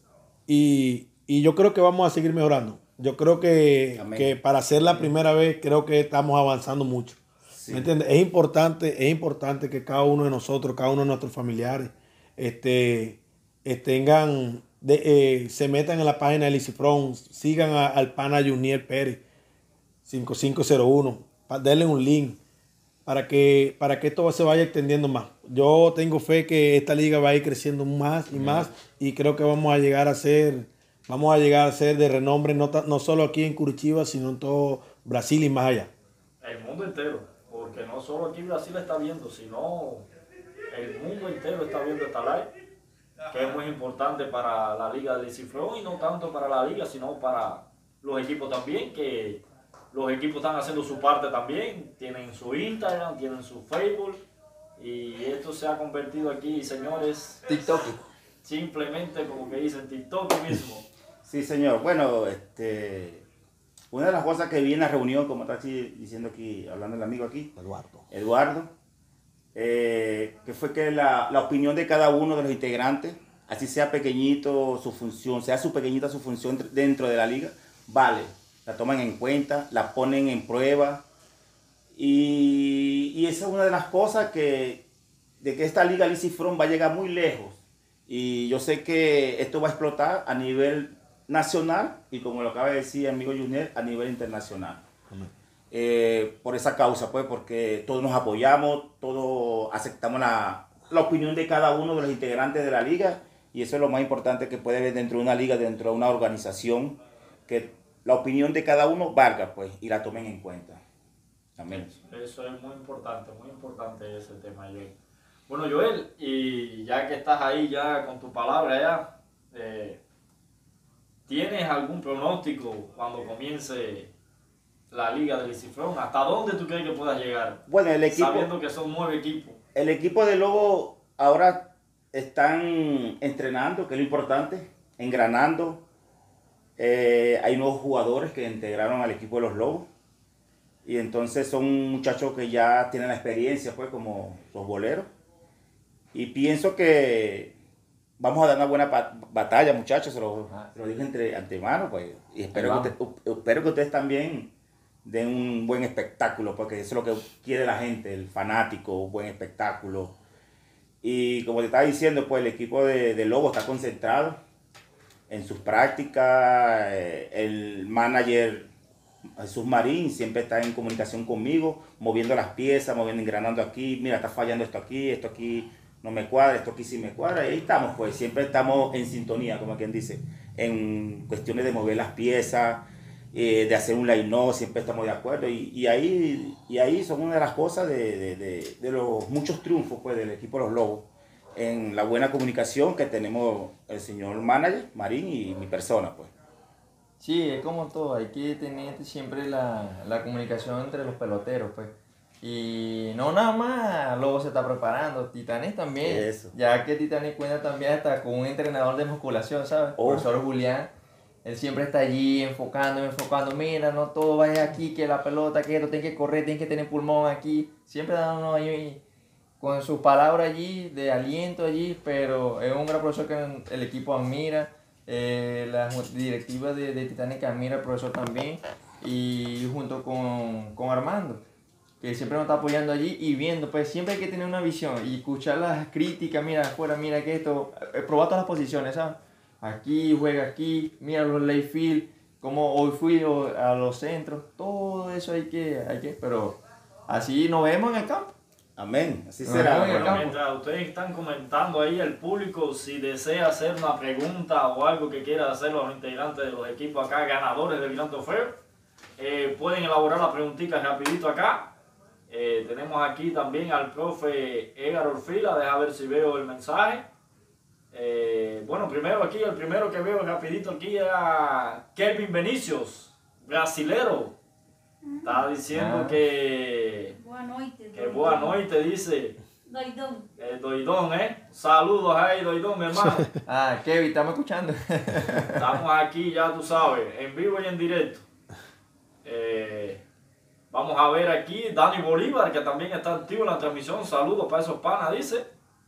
y, y yo creo que vamos a seguir mejorando. Yo creo que, que para ser la primera vez, creo que estamos avanzando mucho. Sí. ¿Me entiendes? Es importante, es importante que cada uno de nosotros, cada uno de nuestros familiares, este, tengan, de, eh, se metan en la página de Licifrón, sigan a, al pana Juniel Pérez, cinco cinco cero uno, denle un link para que, para que esto se vaya extendiendo más. Yo tengo fe que esta liga va a ir creciendo más y más y creo que vamos a llegar a ser, vamos a llegar a ser de renombre no, no solo aquí en Curitiba, sino en todo Brasil y más allá. El mundo entero, porque no solo aquí Brasil está viendo, sino el mundo entero está viendo esta live, que es muy importante para la liga de Licifrón y no tanto para la liga, sino para los equipos también, que los equipos están haciendo su parte también, tienen su Instagram, tienen su Facebook y esto se ha convertido aquí, señores, TikTok. Simplemente como que dicen TikTok mismo. Sí, señor. Bueno, este, una de las cosas que vi en la reunión, como está diciendo aquí, hablando el amigo aquí, Eduardo, Eduardo eh, que fue que la, la opinión de cada uno de los integrantes, así sea pequeñito su función, sea su pequeñita su función dentro de la liga, vale. La toman en cuenta, la ponen en prueba y, y esa es una de las cosas que, de que esta liga Licifrón va a llegar muy lejos y yo sé que esto va a explotar a nivel nacional y como lo acaba de decir el amigo Juniel, a nivel internacional. Eh, por esa causa, pues, porque todos nos apoyamos, todos aceptamos la, la opinión de cada uno de los integrantes de la liga y eso es lo más importante que puede haber dentro de una liga, dentro de una organización, que la opinión de cada uno valga, pues, y la tomen en cuenta. Amén. Eso es muy importante, muy importante ese tema, Joel. Bueno, Joel, y ya que estás ahí ya con tu palabra ya, eh, ¿tienes algún pronóstico cuando comience la liga de Licifrón? ¿Hasta dónde tú crees que puedas llegar? Bueno, el equipo, sabiendo que son nueve equipos. El equipo de Lobo ahora están entrenando, que es lo importante, engranando. Eh, hay nuevos jugadores que integraron al equipo de los Lobos y entonces son muchachos que ya tienen la experiencia, pues, como los boleros y pienso que vamos a dar una buena batalla, muchachos, se lo, se lo digo entre antemano, pues, y espero que, usted, espero que ustedes también den un buen espectáculo, porque eso es lo que quiere la gente, el fanático, un buen espectáculo. Y como te estaba diciendo, pues el equipo de, de Lobo está concentrado en sus prácticas, eh, el manager Jesús Marín siempre está en comunicación conmigo, moviendo las piezas, moviendo, engranando aquí, mira, está fallando esto aquí, esto aquí no me cuadra, esto aquí sí me cuadra, y ahí estamos, pues siempre estamos en sintonía, como quien dice, en cuestiones de mover las piezas, eh, de hacer un line-up, siempre estamos de acuerdo, y, y, ahí, y ahí son una de las cosas de, de, de, de los muchos triunfos, pues, del equipo de los Lobos, en la buena comunicación que tenemos el señor manager, Marín, y mi persona, pues. Sí, es como todo, hay que tener siempre la, la comunicación entre los peloteros, pues. Y no nada más Lobo se está preparando, Titanes también, Eso. Ya que Titanes cuenta también hasta con un entrenador de musculación, ¿sabes? Oh. Profesor Julián, él siempre está allí enfocando, enfocando, mira, no todo vaya aquí, que la pelota, que esto, tiene que correr, tiene que tener pulmón aquí, siempre dándonos ahí con sus palabras allí, de aliento allí, pero es un gran profesor que el equipo admira. Eh, la directiva de, de Titanes que admira al profesor también y junto con, con Armando que siempre nos está apoyando allí y viendo, pues siempre hay que tener una visión y escuchar las críticas, mira afuera, mira que esto, eh, probar todas las posiciones, ¿sabes? Aquí, juega aquí, mira los left field, como hoy fui a los centros, todo eso hay que, hay que, pero así nos vemos en el campo. Amén, así No, será. no, en el Bueno, campo. mientras ustedes están comentando ahí, el público, si desea hacer una pregunta o algo que quiera hacer los integrantes de los equipos acá, ganadores del Grand Fair, eh, pueden elaborar la preguntita rapidito acá. Eh, tenemos aquí también al profe Edgar Orfila, deja ver si veo el mensaje. Eh, bueno, primero aquí, el primero que veo rapidito aquí era Kelvin Benicios, brasilero. Está diciendo Ah. que, Boa noite. que boa noite, dice. Doidão. Eh, Doidón, ¿eh? Saludos ahí, Doidón, mi hermano. Ah, Kevin, ¿estamos escuchando? Estamos aquí, ya tú sabes, en vivo y en directo. Eh, vamos a ver aquí Dani Bolívar, que también está activo en la transmisión. Saludos para esos panas, dice.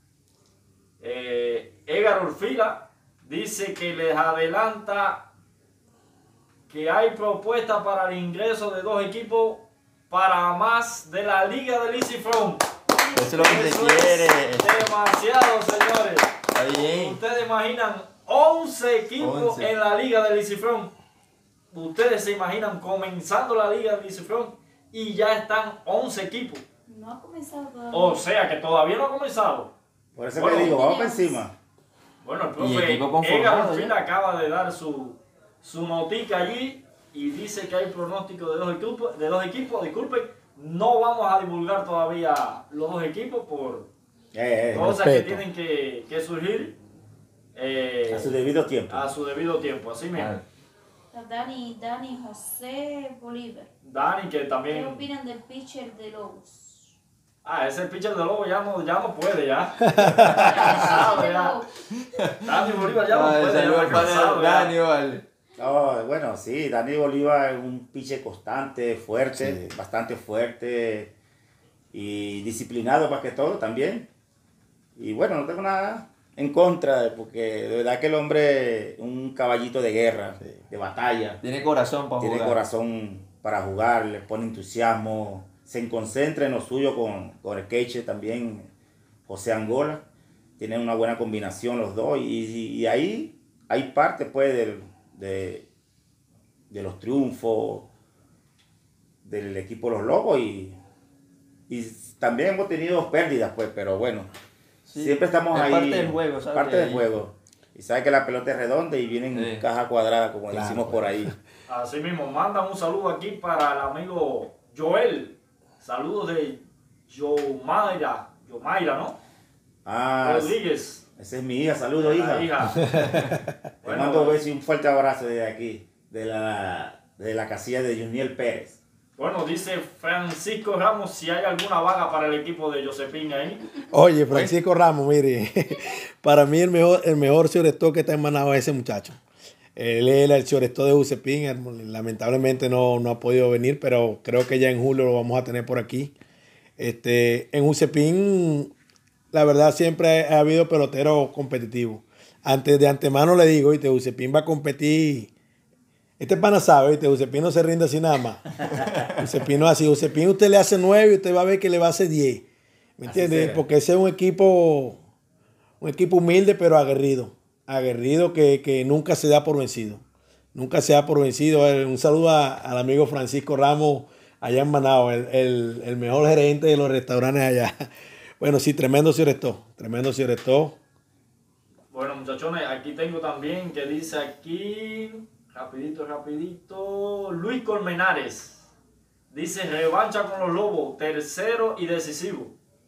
Eh, Edgar Orfila dice que les adelanta que hay propuestas para el ingreso de dos equipos para más de la Liga del Easy Front. Eso es lo que Eso se es quiere. demasiado, señores. Está bien. Ustedes imaginan once equipos once. en la Liga del Easy Front. Ustedes se imaginan comenzando la Liga del Easy Front y ya están once equipos. Não ha começado todavía. O sea que todavía no ha comenzado. Por eso Bueno, que digo, vamos para encima. Bueno, el Y profe equipo conformado, Edgar Orfila ya. acaba de dar su, su notica allí y dice que hay pronóstico de dos equipos, de dos equipos. Disculpen, no vamos a divulgar todavía los dos equipos por Eh, eh, cosas que respeto. tienen que, que surgir eh, a su debido tiempo. a su debido tiempo. Así mismo. Ah, Tá Dani, Dani José Bolívar. Dani, que ¿Qué también... opinan del pitcher de Lobos? Ah, ese pitcher de Lobo ya no, ya no puede, ya. El pitcher de ya. Lobos. Dani Bolívar ya no ah, puede, ya saludos está al padre cansado, de ya. Dani, vale. No, bueno, sí, Dani Bolívar es un pitcher constante, fuerte, Sí. bastante fuerte y disciplinado más que todo también. Y bueno, no tengo nada en contra, porque de verdad que el hombre es un caballito de guerra, Sí. de batalla. Tiene corazón para Tiene jugar. corazón para jugar, le pone entusiasmo, se concentra en lo suyo con, con el catcher también, José Angola. Tienen una buena combinación los dos y, y- y ahí hay parte pues del- de, de los triunfos del equipo Los Lobos y, y también hemos tenido pérdidas pues, pero bueno, Sí, siempre estamos es ahí. parte del juego, ¿sabes? Parte Que del ahí- juego. Y sabe que la pelota es redonda y viene en Sí. caja cuadrada como Claro, decimos por ahí. Así mismo, mandan un saludo aquí para el amigo Joel. Saludos de Yomaira, Yomaira, ¿no? Ah, Rodríguez. esa es mi hija, saludos La hija. hija. Te Bueno, mando un beso y un fuerte abrazo desde aquí, de la, de la casilla de Juniel Pérez. Bueno, dice Francisco Ramos si hay alguna vaga para el equipo de Josepín ahí. Oye, Francisco Ramos, mire, para mí el mejor, el mejor shortstop que está en Managua es ese muchacho. Él era el shortstop de Josepín, lamentablemente no, no ha podido venir, pero creo que ya en julio lo vamos a tener por aquí. Este, en Josepín, la verdad, siempre ha habido peloteros competitivos. Antes de antemano le digo, ¿viste? Josepín va a competir. Este pana sabe, ¿viste? Josepín no se rinde así nada más. Josepín no es así. Josepín usted le hace nueve y usted va a ver que le va a hacer diez. ¿Me Así entiende? será. Porque ese es un equipo, un equipo humilde pero aguerrido. Aguerrido que, que nunca se da por vencido. Nunca se da por vencido. Eh, Un saludo a- al amigo Francisco Ramos allá en Manao, el, el- el mejor gerente de los restaurantes allá. Bueno, sí, tremendo shortstop. Tremendo shortstop. Bueno, muchachones, aquí tengo también que dice aquí, rapidito, rapidito, Luis Colmenares. Dice revancha con los Lobos, tercero y decisivo.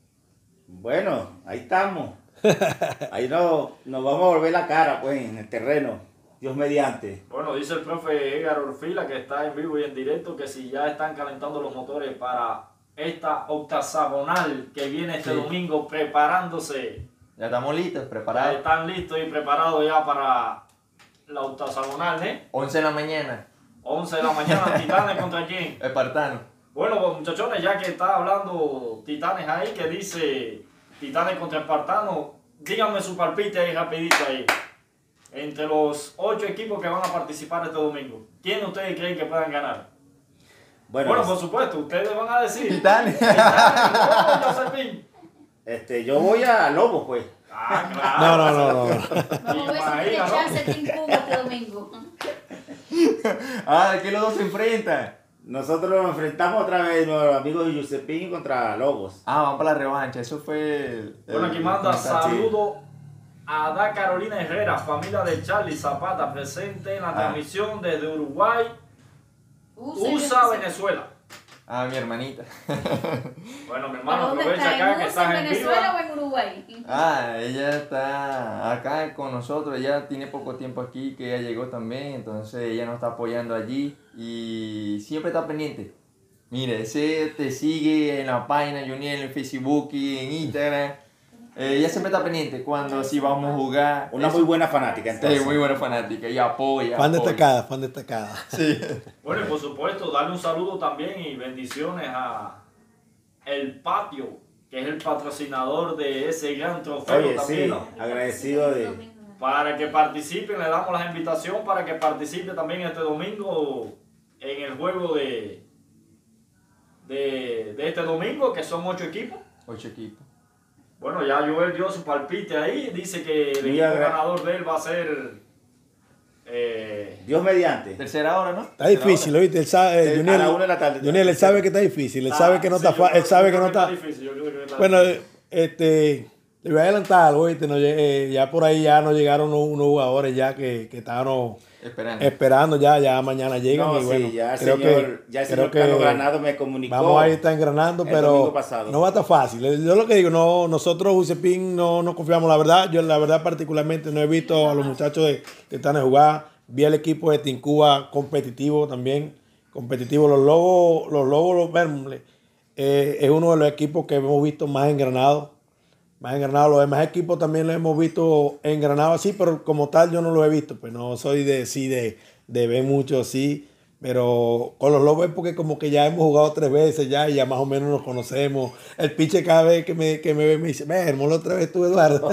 Bueno, ahí estamos. Ahí no, nos vamos a volver la cara pues en el terreno, Dios mediante. Bueno, dice el profe Edgar Orfila que está en vivo y en directo que si ya están calentando los motores para esta octagonal que viene este Sí. domingo preparándose. Ya estamos listos, Ya preparados. están listos y preparados ya para la octagonal, ¿eh? once de la mañana, once de la mañana, Titanes contra quién. espartano. Bueno, pues, muchachones, ya que está hablando Titanes ahí, que dice Titanes contra Espartano, díganme su palpite ahí rapidito ahí. Entre los ocho equipos que van a participar este domingo, ¿quién ustedes creen que puedan ganar? Bueno, Bueno, por supuesto, ustedes van a decir. Titanes. Titanes, Lobos, Josepín. este, yo voy a Lobos, pues. Ah, claro. No, no, no, no. Vamos a ver si tiene Imagina, ¿no? chance Team Cuba este domingo. Ah, ¿de qué los dos se enfrentan? Nosotros nos enfrentamos otra vez, los amigos de Giuseppini contra Lobos. Ah, vamos para la revancha. Eso fue el... Bueno, el- aquí manda el- saludo a Da Carolina Herrera, familia de Charlie Zapata, presente en la Ah. transmisión desde Uruguay, Uh, U S se- A, se- Venezuela. Ah, mi hermanita. Bueno, mi ¿Pero hermano, dónde aprovecha está? acá ¿En que U S A, estás en en Venezuela viva. o en Uruguay? Ah, ella está acá con nosotros, ella tiene poco tiempo aquí, que ella llegó también, entonces ella nos está apoyando allí y siempre está pendiente. Mire, ese te sigue en la página, Juniel, en Facebook y en Instagram. Eh, ella siempre está pendiente cuando si vamos a jugar. Una Eso- muy buena fanática, entonces. Sí, muy buena fanática y apoya. Fan apoya. destacada, fan destacada. Sí. Bueno, y por supuesto, darle un saludo también y bendiciones a El Patio, que es el patrocinador de ese gran trofeo Oye, también, sí. ¿no? Agradecido de- Para que participen, le damos la invitación para que participe también este domingo en el juego de, de, de este domingo, que son ocho equipos. Ocho equipos. Bueno, ya Joel dio su palpite ahí, dice que el Muy equipo agra- ganador de él va a ser... eh, Dios mediante. Tercera hora, ¿no? Está difícil, ¿oíste? Él sabe, Eh, Juniel, a la una de la tarde. Juniel, él sabe que está difícil, él sabe que no sí, está yo fa- creo- él sabe yo que no creo está... difícil, yo creo que está Bueno, difícil. este, le voy a adelantar algo, ¿oíste? No, eh, ya por ahí ya nos llegaron unos, unos jugadores ya que, que estaban Esperando. esperando, ya, ya mañana llegan No, y bueno, sí, ya el creo señor, que, ya el creo señor que Carlos Granado me comunicó. vamos a ir estar engranando, el pero domingo pasado. no va a estar fácil. Yo lo que digo, no, nosotros Giuseppín no nos confiamos, la verdad, yo la verdad particularmente no he visto a los muchachos de Titanes jugar, vi al equipo de Team Cuba competitivo también, competitivo, los Lobos, los Lobos, los Bermúdez, eh, es uno de los equipos que hemos visto más engranados, más engranados, los demás equipos también los hemos visto engranados así, pero como tal yo no los he visto, pues no soy de sí de, de ver mucho así, pero con los Lobos es porque como que ya hemos jugado tres veces ya y ya más o menos nos conocemos. El piche cada vez que me, que me ve me dice, ve, hermano, otra vez tú, Eduardo.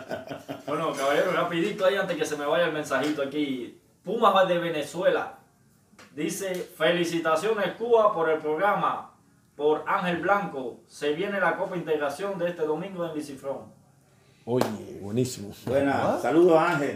Bueno, caballero, rapidito ahí antes que se me vaya el mensajito aquí. Pumas de Venezuela dice, felicitaciones Cuba por el programa, por Ángel Blanco. Se viene la Copa Integración de este domingo en Licifrón. Oye, buenísimo. Buena, saludos Ángel.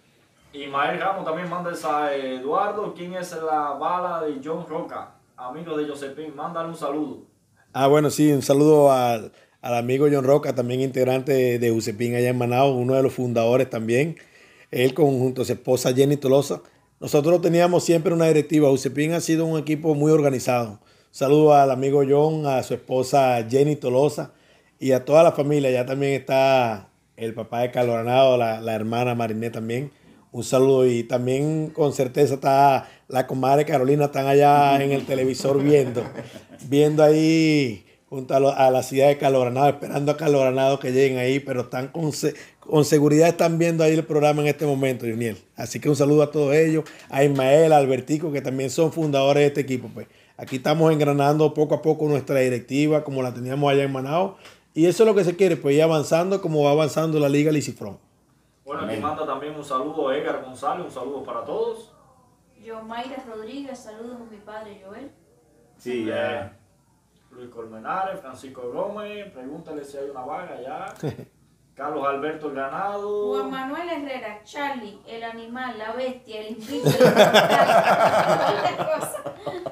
Ismael Ramos también manda esa a Eduardo. ¿Quién es la bala de John Roca? Amigo de Josepín, mándale un saludo. Ah, bueno, sí, un saludo al, al amigo John Roca, también integrante de, de Giuseppín allá en Manaus, uno de los fundadores también. Él con, junto a su esposa Jenny Tolosa. Nosotros teníamos siempre una directiva. Giuseppín ha sido un equipo muy organizado. Saludo al amigo John, a su esposa Jenny Tolosa y a toda la familia. Ya también está el papá de Carlos Granado, la, la hermana Mariné también. Un saludo y también con certeza está la comadre Carolina, están allá en el televisor viendo, viendo ahí junto a, lo- a la ciudad de Carlos Granado, esperando a Carlos Granado que lleguen ahí, pero están con, se- con seguridad están viendo ahí el programa en este momento, Juniel. Así que un saludo a todos ellos, a Ismael, a Albertico, que también son fundadores de este equipo. Pues aquí estamos engranando poco a poco nuestra directiva, como la teníamos allá en Manaus, y eso es lo que se quiere, pues ir avanzando como va avanzando la Liga Licifrón. Bueno, aquí Amén. manda también un saludo a Edgar González, un saludo para todos. Yo, Mayra Rodríguez, saludos a mi padre Joel. Sí, ya. Luis Colmenares, Francisco Gómez, pregúntale si hay una vaga ya. Carlos Alberto Juan Granado. Manuel Herrera, Charlie, el animal, la bestia, el invito, el cosas.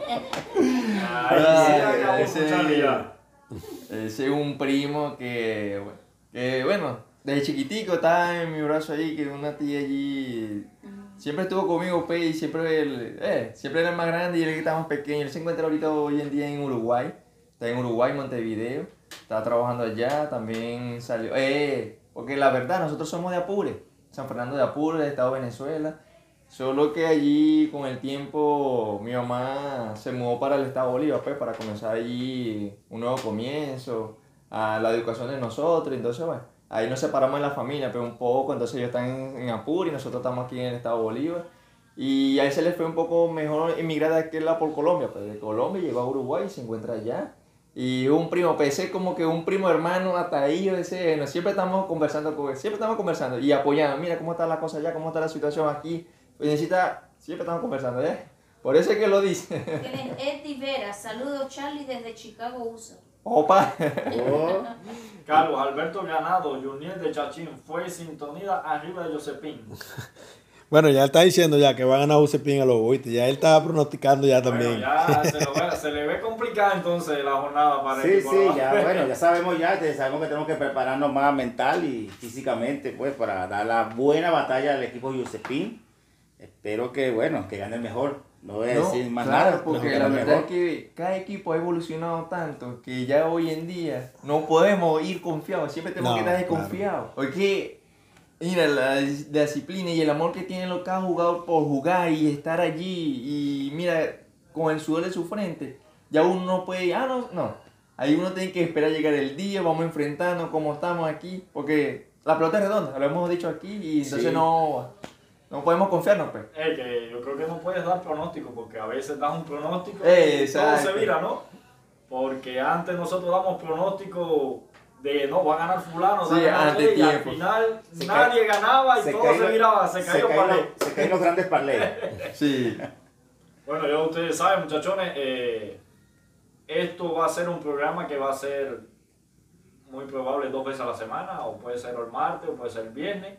Ahí sí, Ah, acabó ese- con Charlie ya. Ese es un primo que, bueno, que, bueno, desde chiquitico estaba en mi brazo ahí, que una tía allí siempre estuvo conmigo, pues, y siempre, él, eh, siempre era el más grande y él que estaba más pequeño. Él se encuentra ahorita hoy en día en Uruguay, está en Uruguay, Montevideo, está trabajando allá, también salió, eh, porque la verdad, nosotros somos de Apure, San Fernando de Apure, del estado de Venezuela. Solo que allí con el tiempo mi mamá se mudó para el estado Bolívar, pues, para comenzar allí un nuevo comienzo, a la educación de nosotros. Entonces, bueno, ahí nos separamos en la familia, pero un poco. Entonces ellos están en, en Apure y nosotros estamos aquí en el estado Bolívar. Y a él se le fue un poco mejor emigrar de aquella por Colombia, pues de Colombia llegó a Uruguay y se encuentra allá. Y un primo, pues ese como que un primo hermano hasta ahí, ese, bueno, siempre estamos conversando con él, siempre estamos conversando y apoyando. Mira cómo está la cosa allá, cómo está la situación aquí. Pues necesita, siempre estamos conversando, ¿eh? Por eso es que lo dice. Tienes Eddie Vera, saludos Charlie desde Chicago, U S A. Opa. Oh, Carlos Alberto Ganado, Junior de Chachín, fue sintonía arriba de Josepín. Bueno, ya está diciendo ya que va a ganar Josepín a los oíste. Ya él estaba pronosticando ya también. Bueno, ya se, lo ve- se le ve complicada entonces la jornada para el sí, equipo sí, de ya, abajo. bueno, ya sabemos ya, ya sabemos que tenemos que prepararnos más mental y físicamente, pues, para dar la buena batalla al equipo Yusepín. Espero que, bueno, que gane el mejor. No voy a No, decir más claro, nada. porque que la gane el verdad es mejor. que cada equipo ha evolucionado tanto que ya hoy en día no podemos ir confiados, siempre tenemos No, que estar claro. desconfiados. Porque, mira, la, la disciplina y el amor que tienen los cada jugador por jugar y estar allí y mira, con el sudor de su frente, ya uno no puede, ah, no, no. Ahí uno tiene que esperar llegar el día, vamos a enfrentarnos como estamos aquí, porque la pelota es redonda, lo hemos dicho aquí y entonces Sí. no, no podemos confiarnos, pues. Es que yo creo que no puedes dar pronóstico porque a veces das un pronóstico y todo Exacto. se vira, ¿no? Porque antes nosotros damos pronóstico de no, va a ganar fulano, va Sí, a ganar ante aquel, y al tiempo. final Se nadie ganaba y Se todo caen se los- viraba, se se caían los caen palés. los- Se caen los grandes parlays. Sí. Bueno, ya ustedes saben, muchachones, eh, esto va a ser un programa que va a ser muy probable dos veces a la semana, o puede ser el martes, o puede ser el viernes.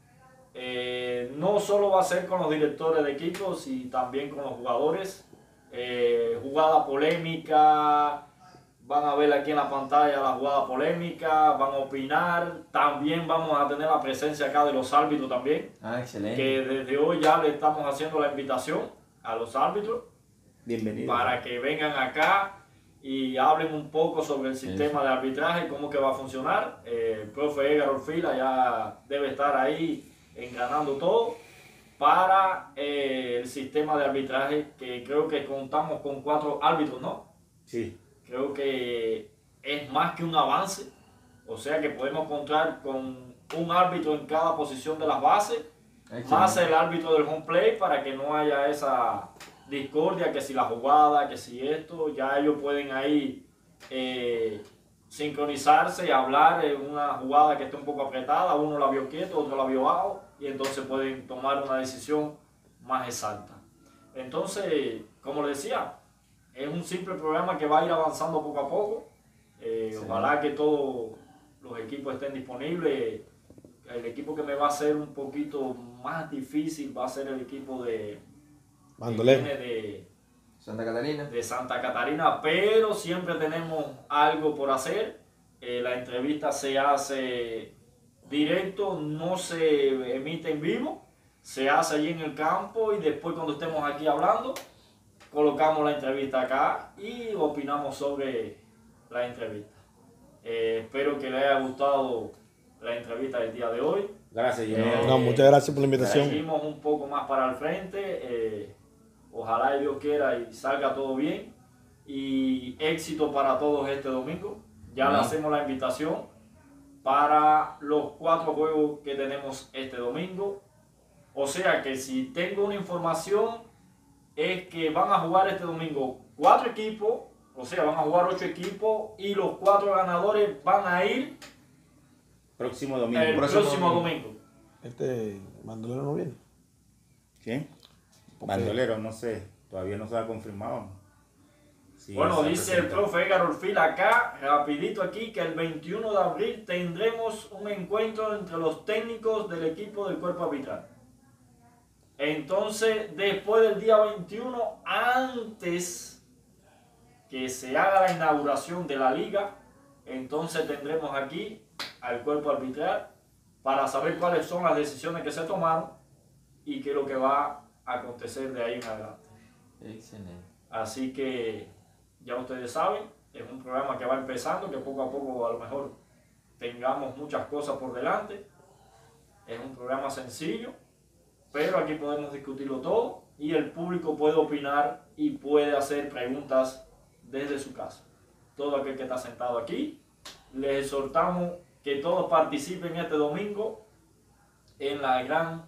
Eh, no solo va a ser con los directores de equipos, y también con los jugadores. Eh, jugada polémica, van a ver aquí en la pantalla la jugada polémica, van a opinar. También vamos a tener la presencia acá de los árbitros también, Ah, excelente. que desde hoy ya le estamos haciendo la invitación a los árbitros Bienvenido. para que vengan acá y hablen un poco sobre el sistema de arbitraje, cómo que va a funcionar. Eh, el profe Edgar Orfila ya debe estar ahí engranando todo para eh, el sistema de arbitraje, que creo que contamos con cuatro árbitros, ¿no? Sí. Creo que es más que un avance, o sea que podemos contar con un árbitro en cada posición de las bases, más el árbitro del home play, para que no haya esa discordia, que si la jugada, que si esto, ya ellos pueden ahí eh, sincronizarse y hablar en una jugada que esté un poco apretada, uno la vio quieto, otro la vio bajo, y entonces pueden tomar una decisión más exacta. Entonces, como les decía, es un simple programa que va a ir avanzando poco a poco. Eh, Sí. Ojalá que todos los equipos estén disponibles. El equipo que me va a ser un poquito más difícil va a ser el equipo de, Bandolero. que viene de, Santa Catarina. de Santa Catarina, pero siempre tenemos algo por hacer. Eh, la entrevista se hace directo, no se emite en vivo, se hace allí en el campo y después cuando estemos aquí hablando, colocamos la entrevista acá y opinamos sobre la entrevista. Eh, espero que les haya gustado la entrevista del día de hoy. Gracias, Eh, Junior. No, muchas gracias por la invitación. Seguimos un poco más para el frente. eh, ojalá y Dios quiera y salga todo bien. Y éxito para todos este domingo. Ya le Amén. hacemos la invitación para los cuatro juegos que tenemos este domingo. O sea que si tengo una información es que van a jugar este domingo cuatro equipos. O sea, van a jugar ocho equipos y los cuatro ganadores van a ir Próximo domingo. el Próximo próximo domingo. domingo. Este bandolero no viene. ¿Quién? Bandolero, no sé. Todavía no se ha confirmado. Sí, Bueno, se dice el presenta. profe Edgar Orfil acá, rapidito aquí, que el veintiuno de abril tendremos un encuentro entre los técnicos del equipo del cuerpo arbitral. Entonces, después del día veintiuno, antes que se haga la inauguración de la liga, entonces tendremos aquí al cuerpo arbitral para saber cuáles son las decisiones que se tomaron y qué es lo que va a acontecer de ahí en adelante. Excelente. Así que ya ustedes saben, es un programa que va empezando, que poco a poco a lo mejor tengamos muchas cosas por delante. Es un programa sencillo, pero aquí podemos discutirlo todo y el público puede opinar y puede hacer preguntas desde su casa. Todo aquel que está sentado aquí, les exhortamos que todos participen este domingo en la gran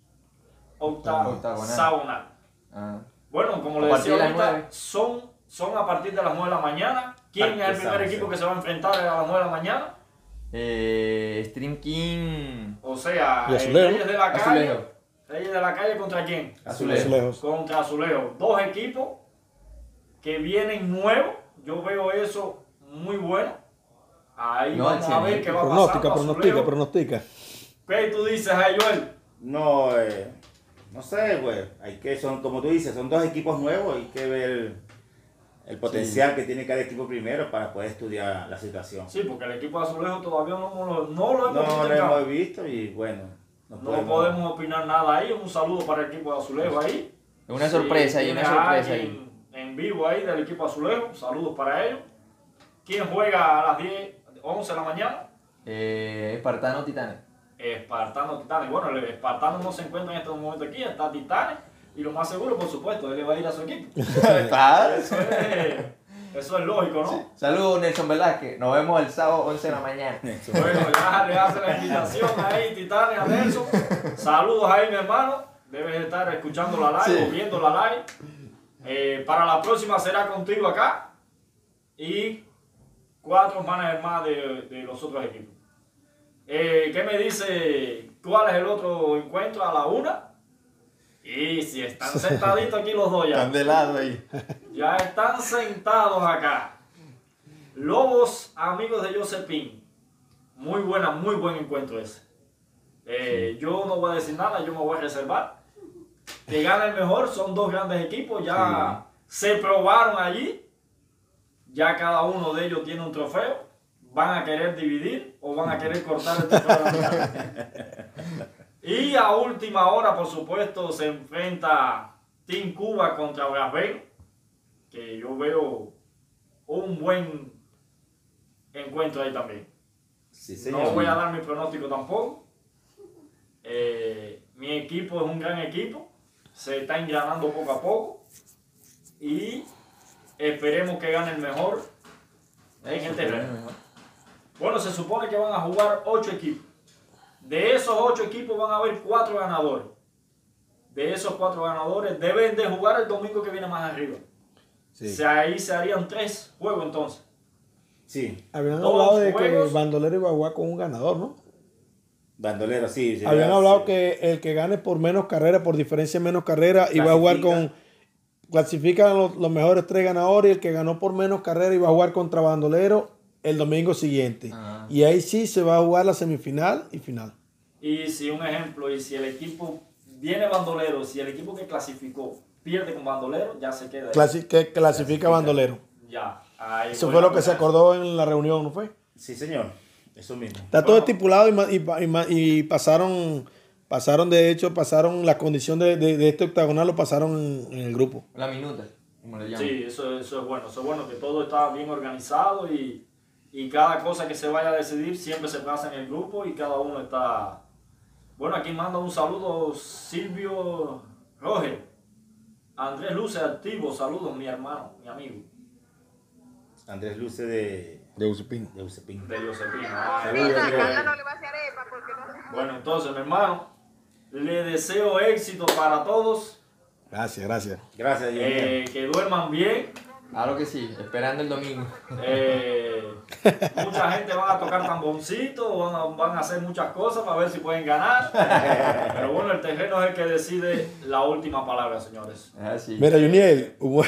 octa- Octagonal. hexagonal. Ah. Bueno, como A les partir decía de las ahorita, nueve. son, son a partir de las nueve de la mañana. ¿Quién es el primer Empezamos, equipo sí. que se va a enfrentar a las nueve de la mañana? Eh, Stream King. O sea, Y el Azuleo, Reyes de la Azulejo. calle Reyes de la Calle ¿contra quién? Azulejos. Azulejos. Contra Azulejos. Dos equipos que vienen nuevos. Yo veo eso muy bueno. Ahí No, vamos a ver qué va Pronostica, pasando. pronostica, Azulejos. pronostica. ¿Qué tú dices ahí, Joel? No, eh, no sé, güey. Hay que, son, como tú dices, son dos equipos nuevos. Hay que ver el potencial que tiene cada equipo primero para poder estudiar la situación. Sí, porque el equipo de Azulejos todavía no, lo- no lo hemos No visto lo en campo. hemos visto y bueno, no, No podemos opinar nada ahí. Un saludo para el equipo de Azulejos ahí. Una sorpresa Si ahí, una tiene a sorpresa alguien ahí. en vivo ahí del equipo Azulejos, saludos para ellos. ¿Quién juega a las diez, once de la mañana? Eh, Espartano Titanes. Espartano Titanes. Bueno, el Espartano no se encuentra en este momento aquí, está Titanes. Y lo más seguro, por supuesto, él le va a ir a su equipo. Claro. Eso es, eso es lógico, ¿no? Saludos, Nelson Velázquez. Nos vemos el sábado once de la mañana. Bueno, ya le hace la invitación ahí, Titanes, a Nelson. Saludos ahí, mi hermano. Debes estar escuchando la live Sí. o viendo la live. Eh, para la próxima será contigo acá. Y cuatro managers más de, de los otros equipos. Eh, ¿Qué me dice? ¿Cuál es el otro encuentro? A la una. Y si están sentaditos aquí los dos ya. Están de lado ahí. Ya están sentados acá. Lobos, amigos de Josepín. Muy buena, muy buen encuentro ese. Eh, yo no voy a decir nada, yo me voy a reservar. Que gane el mejor, son dos grandes equipos, ya se probaron allí. Ya cada uno de ellos tiene un trofeo. ¿Van a querer dividir o van a querer cortar el trofeo a la mitad? Y a última hora, por supuesto, se enfrenta Team Cuba contra Brasbeno, que yo veo un buen encuentro ahí también. Sí, señor. No voy a dar mi pronóstico tampoco. Eh, mi equipo es un gran equipo, se está engranando poco a poco y esperemos que gane el mejor en el terreno. Bueno, se supone que van a jugar ocho equipos. De esos ocho equipos van a haber cuatro ganadores. De esos cuatro ganadores deben de jugar el domingo que viene más arriba. Sí. O sea, ahí se harían tres juegos entonces. Sí, Habían Dos hablado de juegos. que Bandolero iba a jugar con un ganador, ¿no? bandolero, sí. sí, Habían sí. hablado que el que gane por menos carrera, por diferencia de menos carrera, iba a jugar Clasifica. con... Clasifican los, los mejores tres ganadores y el que ganó por menos carrera iba a jugar contra Bandolero el domingo siguiente. Ah. Y ahí sí se va a jugar la semifinal y final. Y si un ejemplo, y si el equipo viene bandolero, si el equipo que clasificó pierde con bandolero, ya se queda ahí. Clasi- que clasifica Bandolero. Ya. Ahí Eso fue fue la lo que se cosa. acordó en la reunión, ¿no fue? Sí, señor. Eso mismo. Está todo Bueno. estipulado y, ma- y, pa- y ma- y pasaron, pasaron de hecho, pasaron la condición de, de, de este octagonal, lo pasaron en, en el grupo. La minuta, como le llaman. Sí, eso, eso es bueno. Eso es bueno que todo está bien organizado y, y cada cosa que se vaya a decidir siempre se pasa en el grupo y cada uno está... Bueno, aquí manda un saludo Silvio Roger. Andrés Luce activo, saludos mi hermano, mi amigo. Andrés Luce de, De Usipín. de Usepín. De Josepina. Saludos, Mira, Andrés. Carla no le va a hacer arepa porque no. Bueno, entonces, mi hermano, le deseo éxito para todos. Gracias, gracias. Gracias, Dios mío. Eh, que duerman bien. Claro que sí, esperando el domingo. Eh, mucha gente va a tocar tamboncito, van a, van a hacer muchas cosas para ver si pueden ganar. Pero bueno, el terreno es el que decide la última palabra, señores. Así. Mira, Juniel, hubo-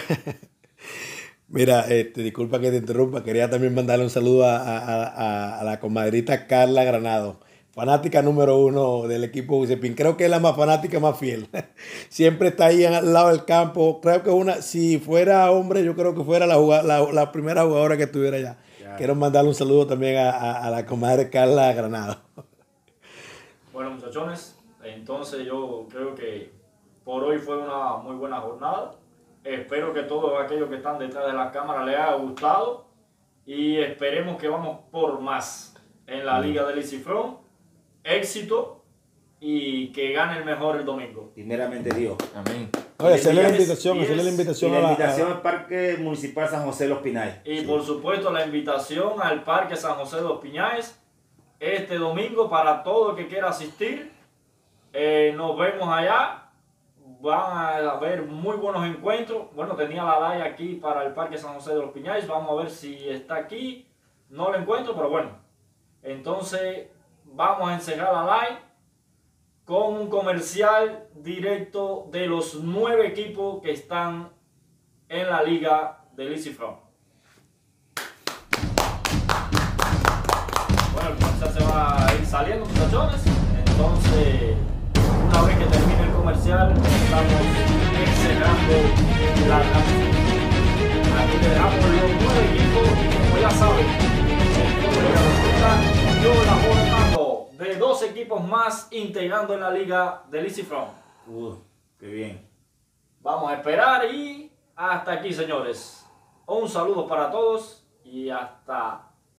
mira, este, disculpa que te interrumpa, quería también mandarle un saludo a, a- a- a la comadrita Carla Granado, fanática número uno del equipo Usepin. Creo que es la más fanática, más fiel. Siempre está ahí al lado del campo. Creo que una, si fuera hombre, yo creo que fuera la, juga- la, la primera jugadora que estuviera allá. Ya. Quiero mandarle un saludo también a, a- a la comadre Carla Granado. Bueno, muchachones, entonces yo creo que por hoy fue una muy buena jornada. Espero que todos aquellos que están detrás de la cámara les haya gustado y esperemos que vamos por más en la Liga del Isifrón. Éxito y que gane el mejor el domingo. Primeramente Dios. Amén. Oye, hacerle la diez, invitación, hacerle la diez, Y invitación la a la... invitación a- al Parque Municipal San José de los Pinales. Y por supuesto la invitación al Parque San José de los Piñaes este domingo para todo el que quiera asistir. Eh, nos vemos allá. Van a haber muy buenos encuentros. Bueno, tenía la laya aquí para el Parque San José de los Piñaes. Vamos a ver si está aquí. No lo encuentro, pero bueno. Entonces vamos a encerrar la live. con un comercial directo de los nueve equipos que están en la liga del Easy From. Bueno, el comercial se va a ir saliendo, muchachones. Entonces, una vez que termine el comercial, estamos cerrando la transmisión. Aquí te dejamos los nueve equipos y como ya saben, yo la formando de dos equipos más integrando en la liga del Easy From. Uh, qué bien. Vamos a esperar y hasta aquí, señores. Un saludo para todos y hasta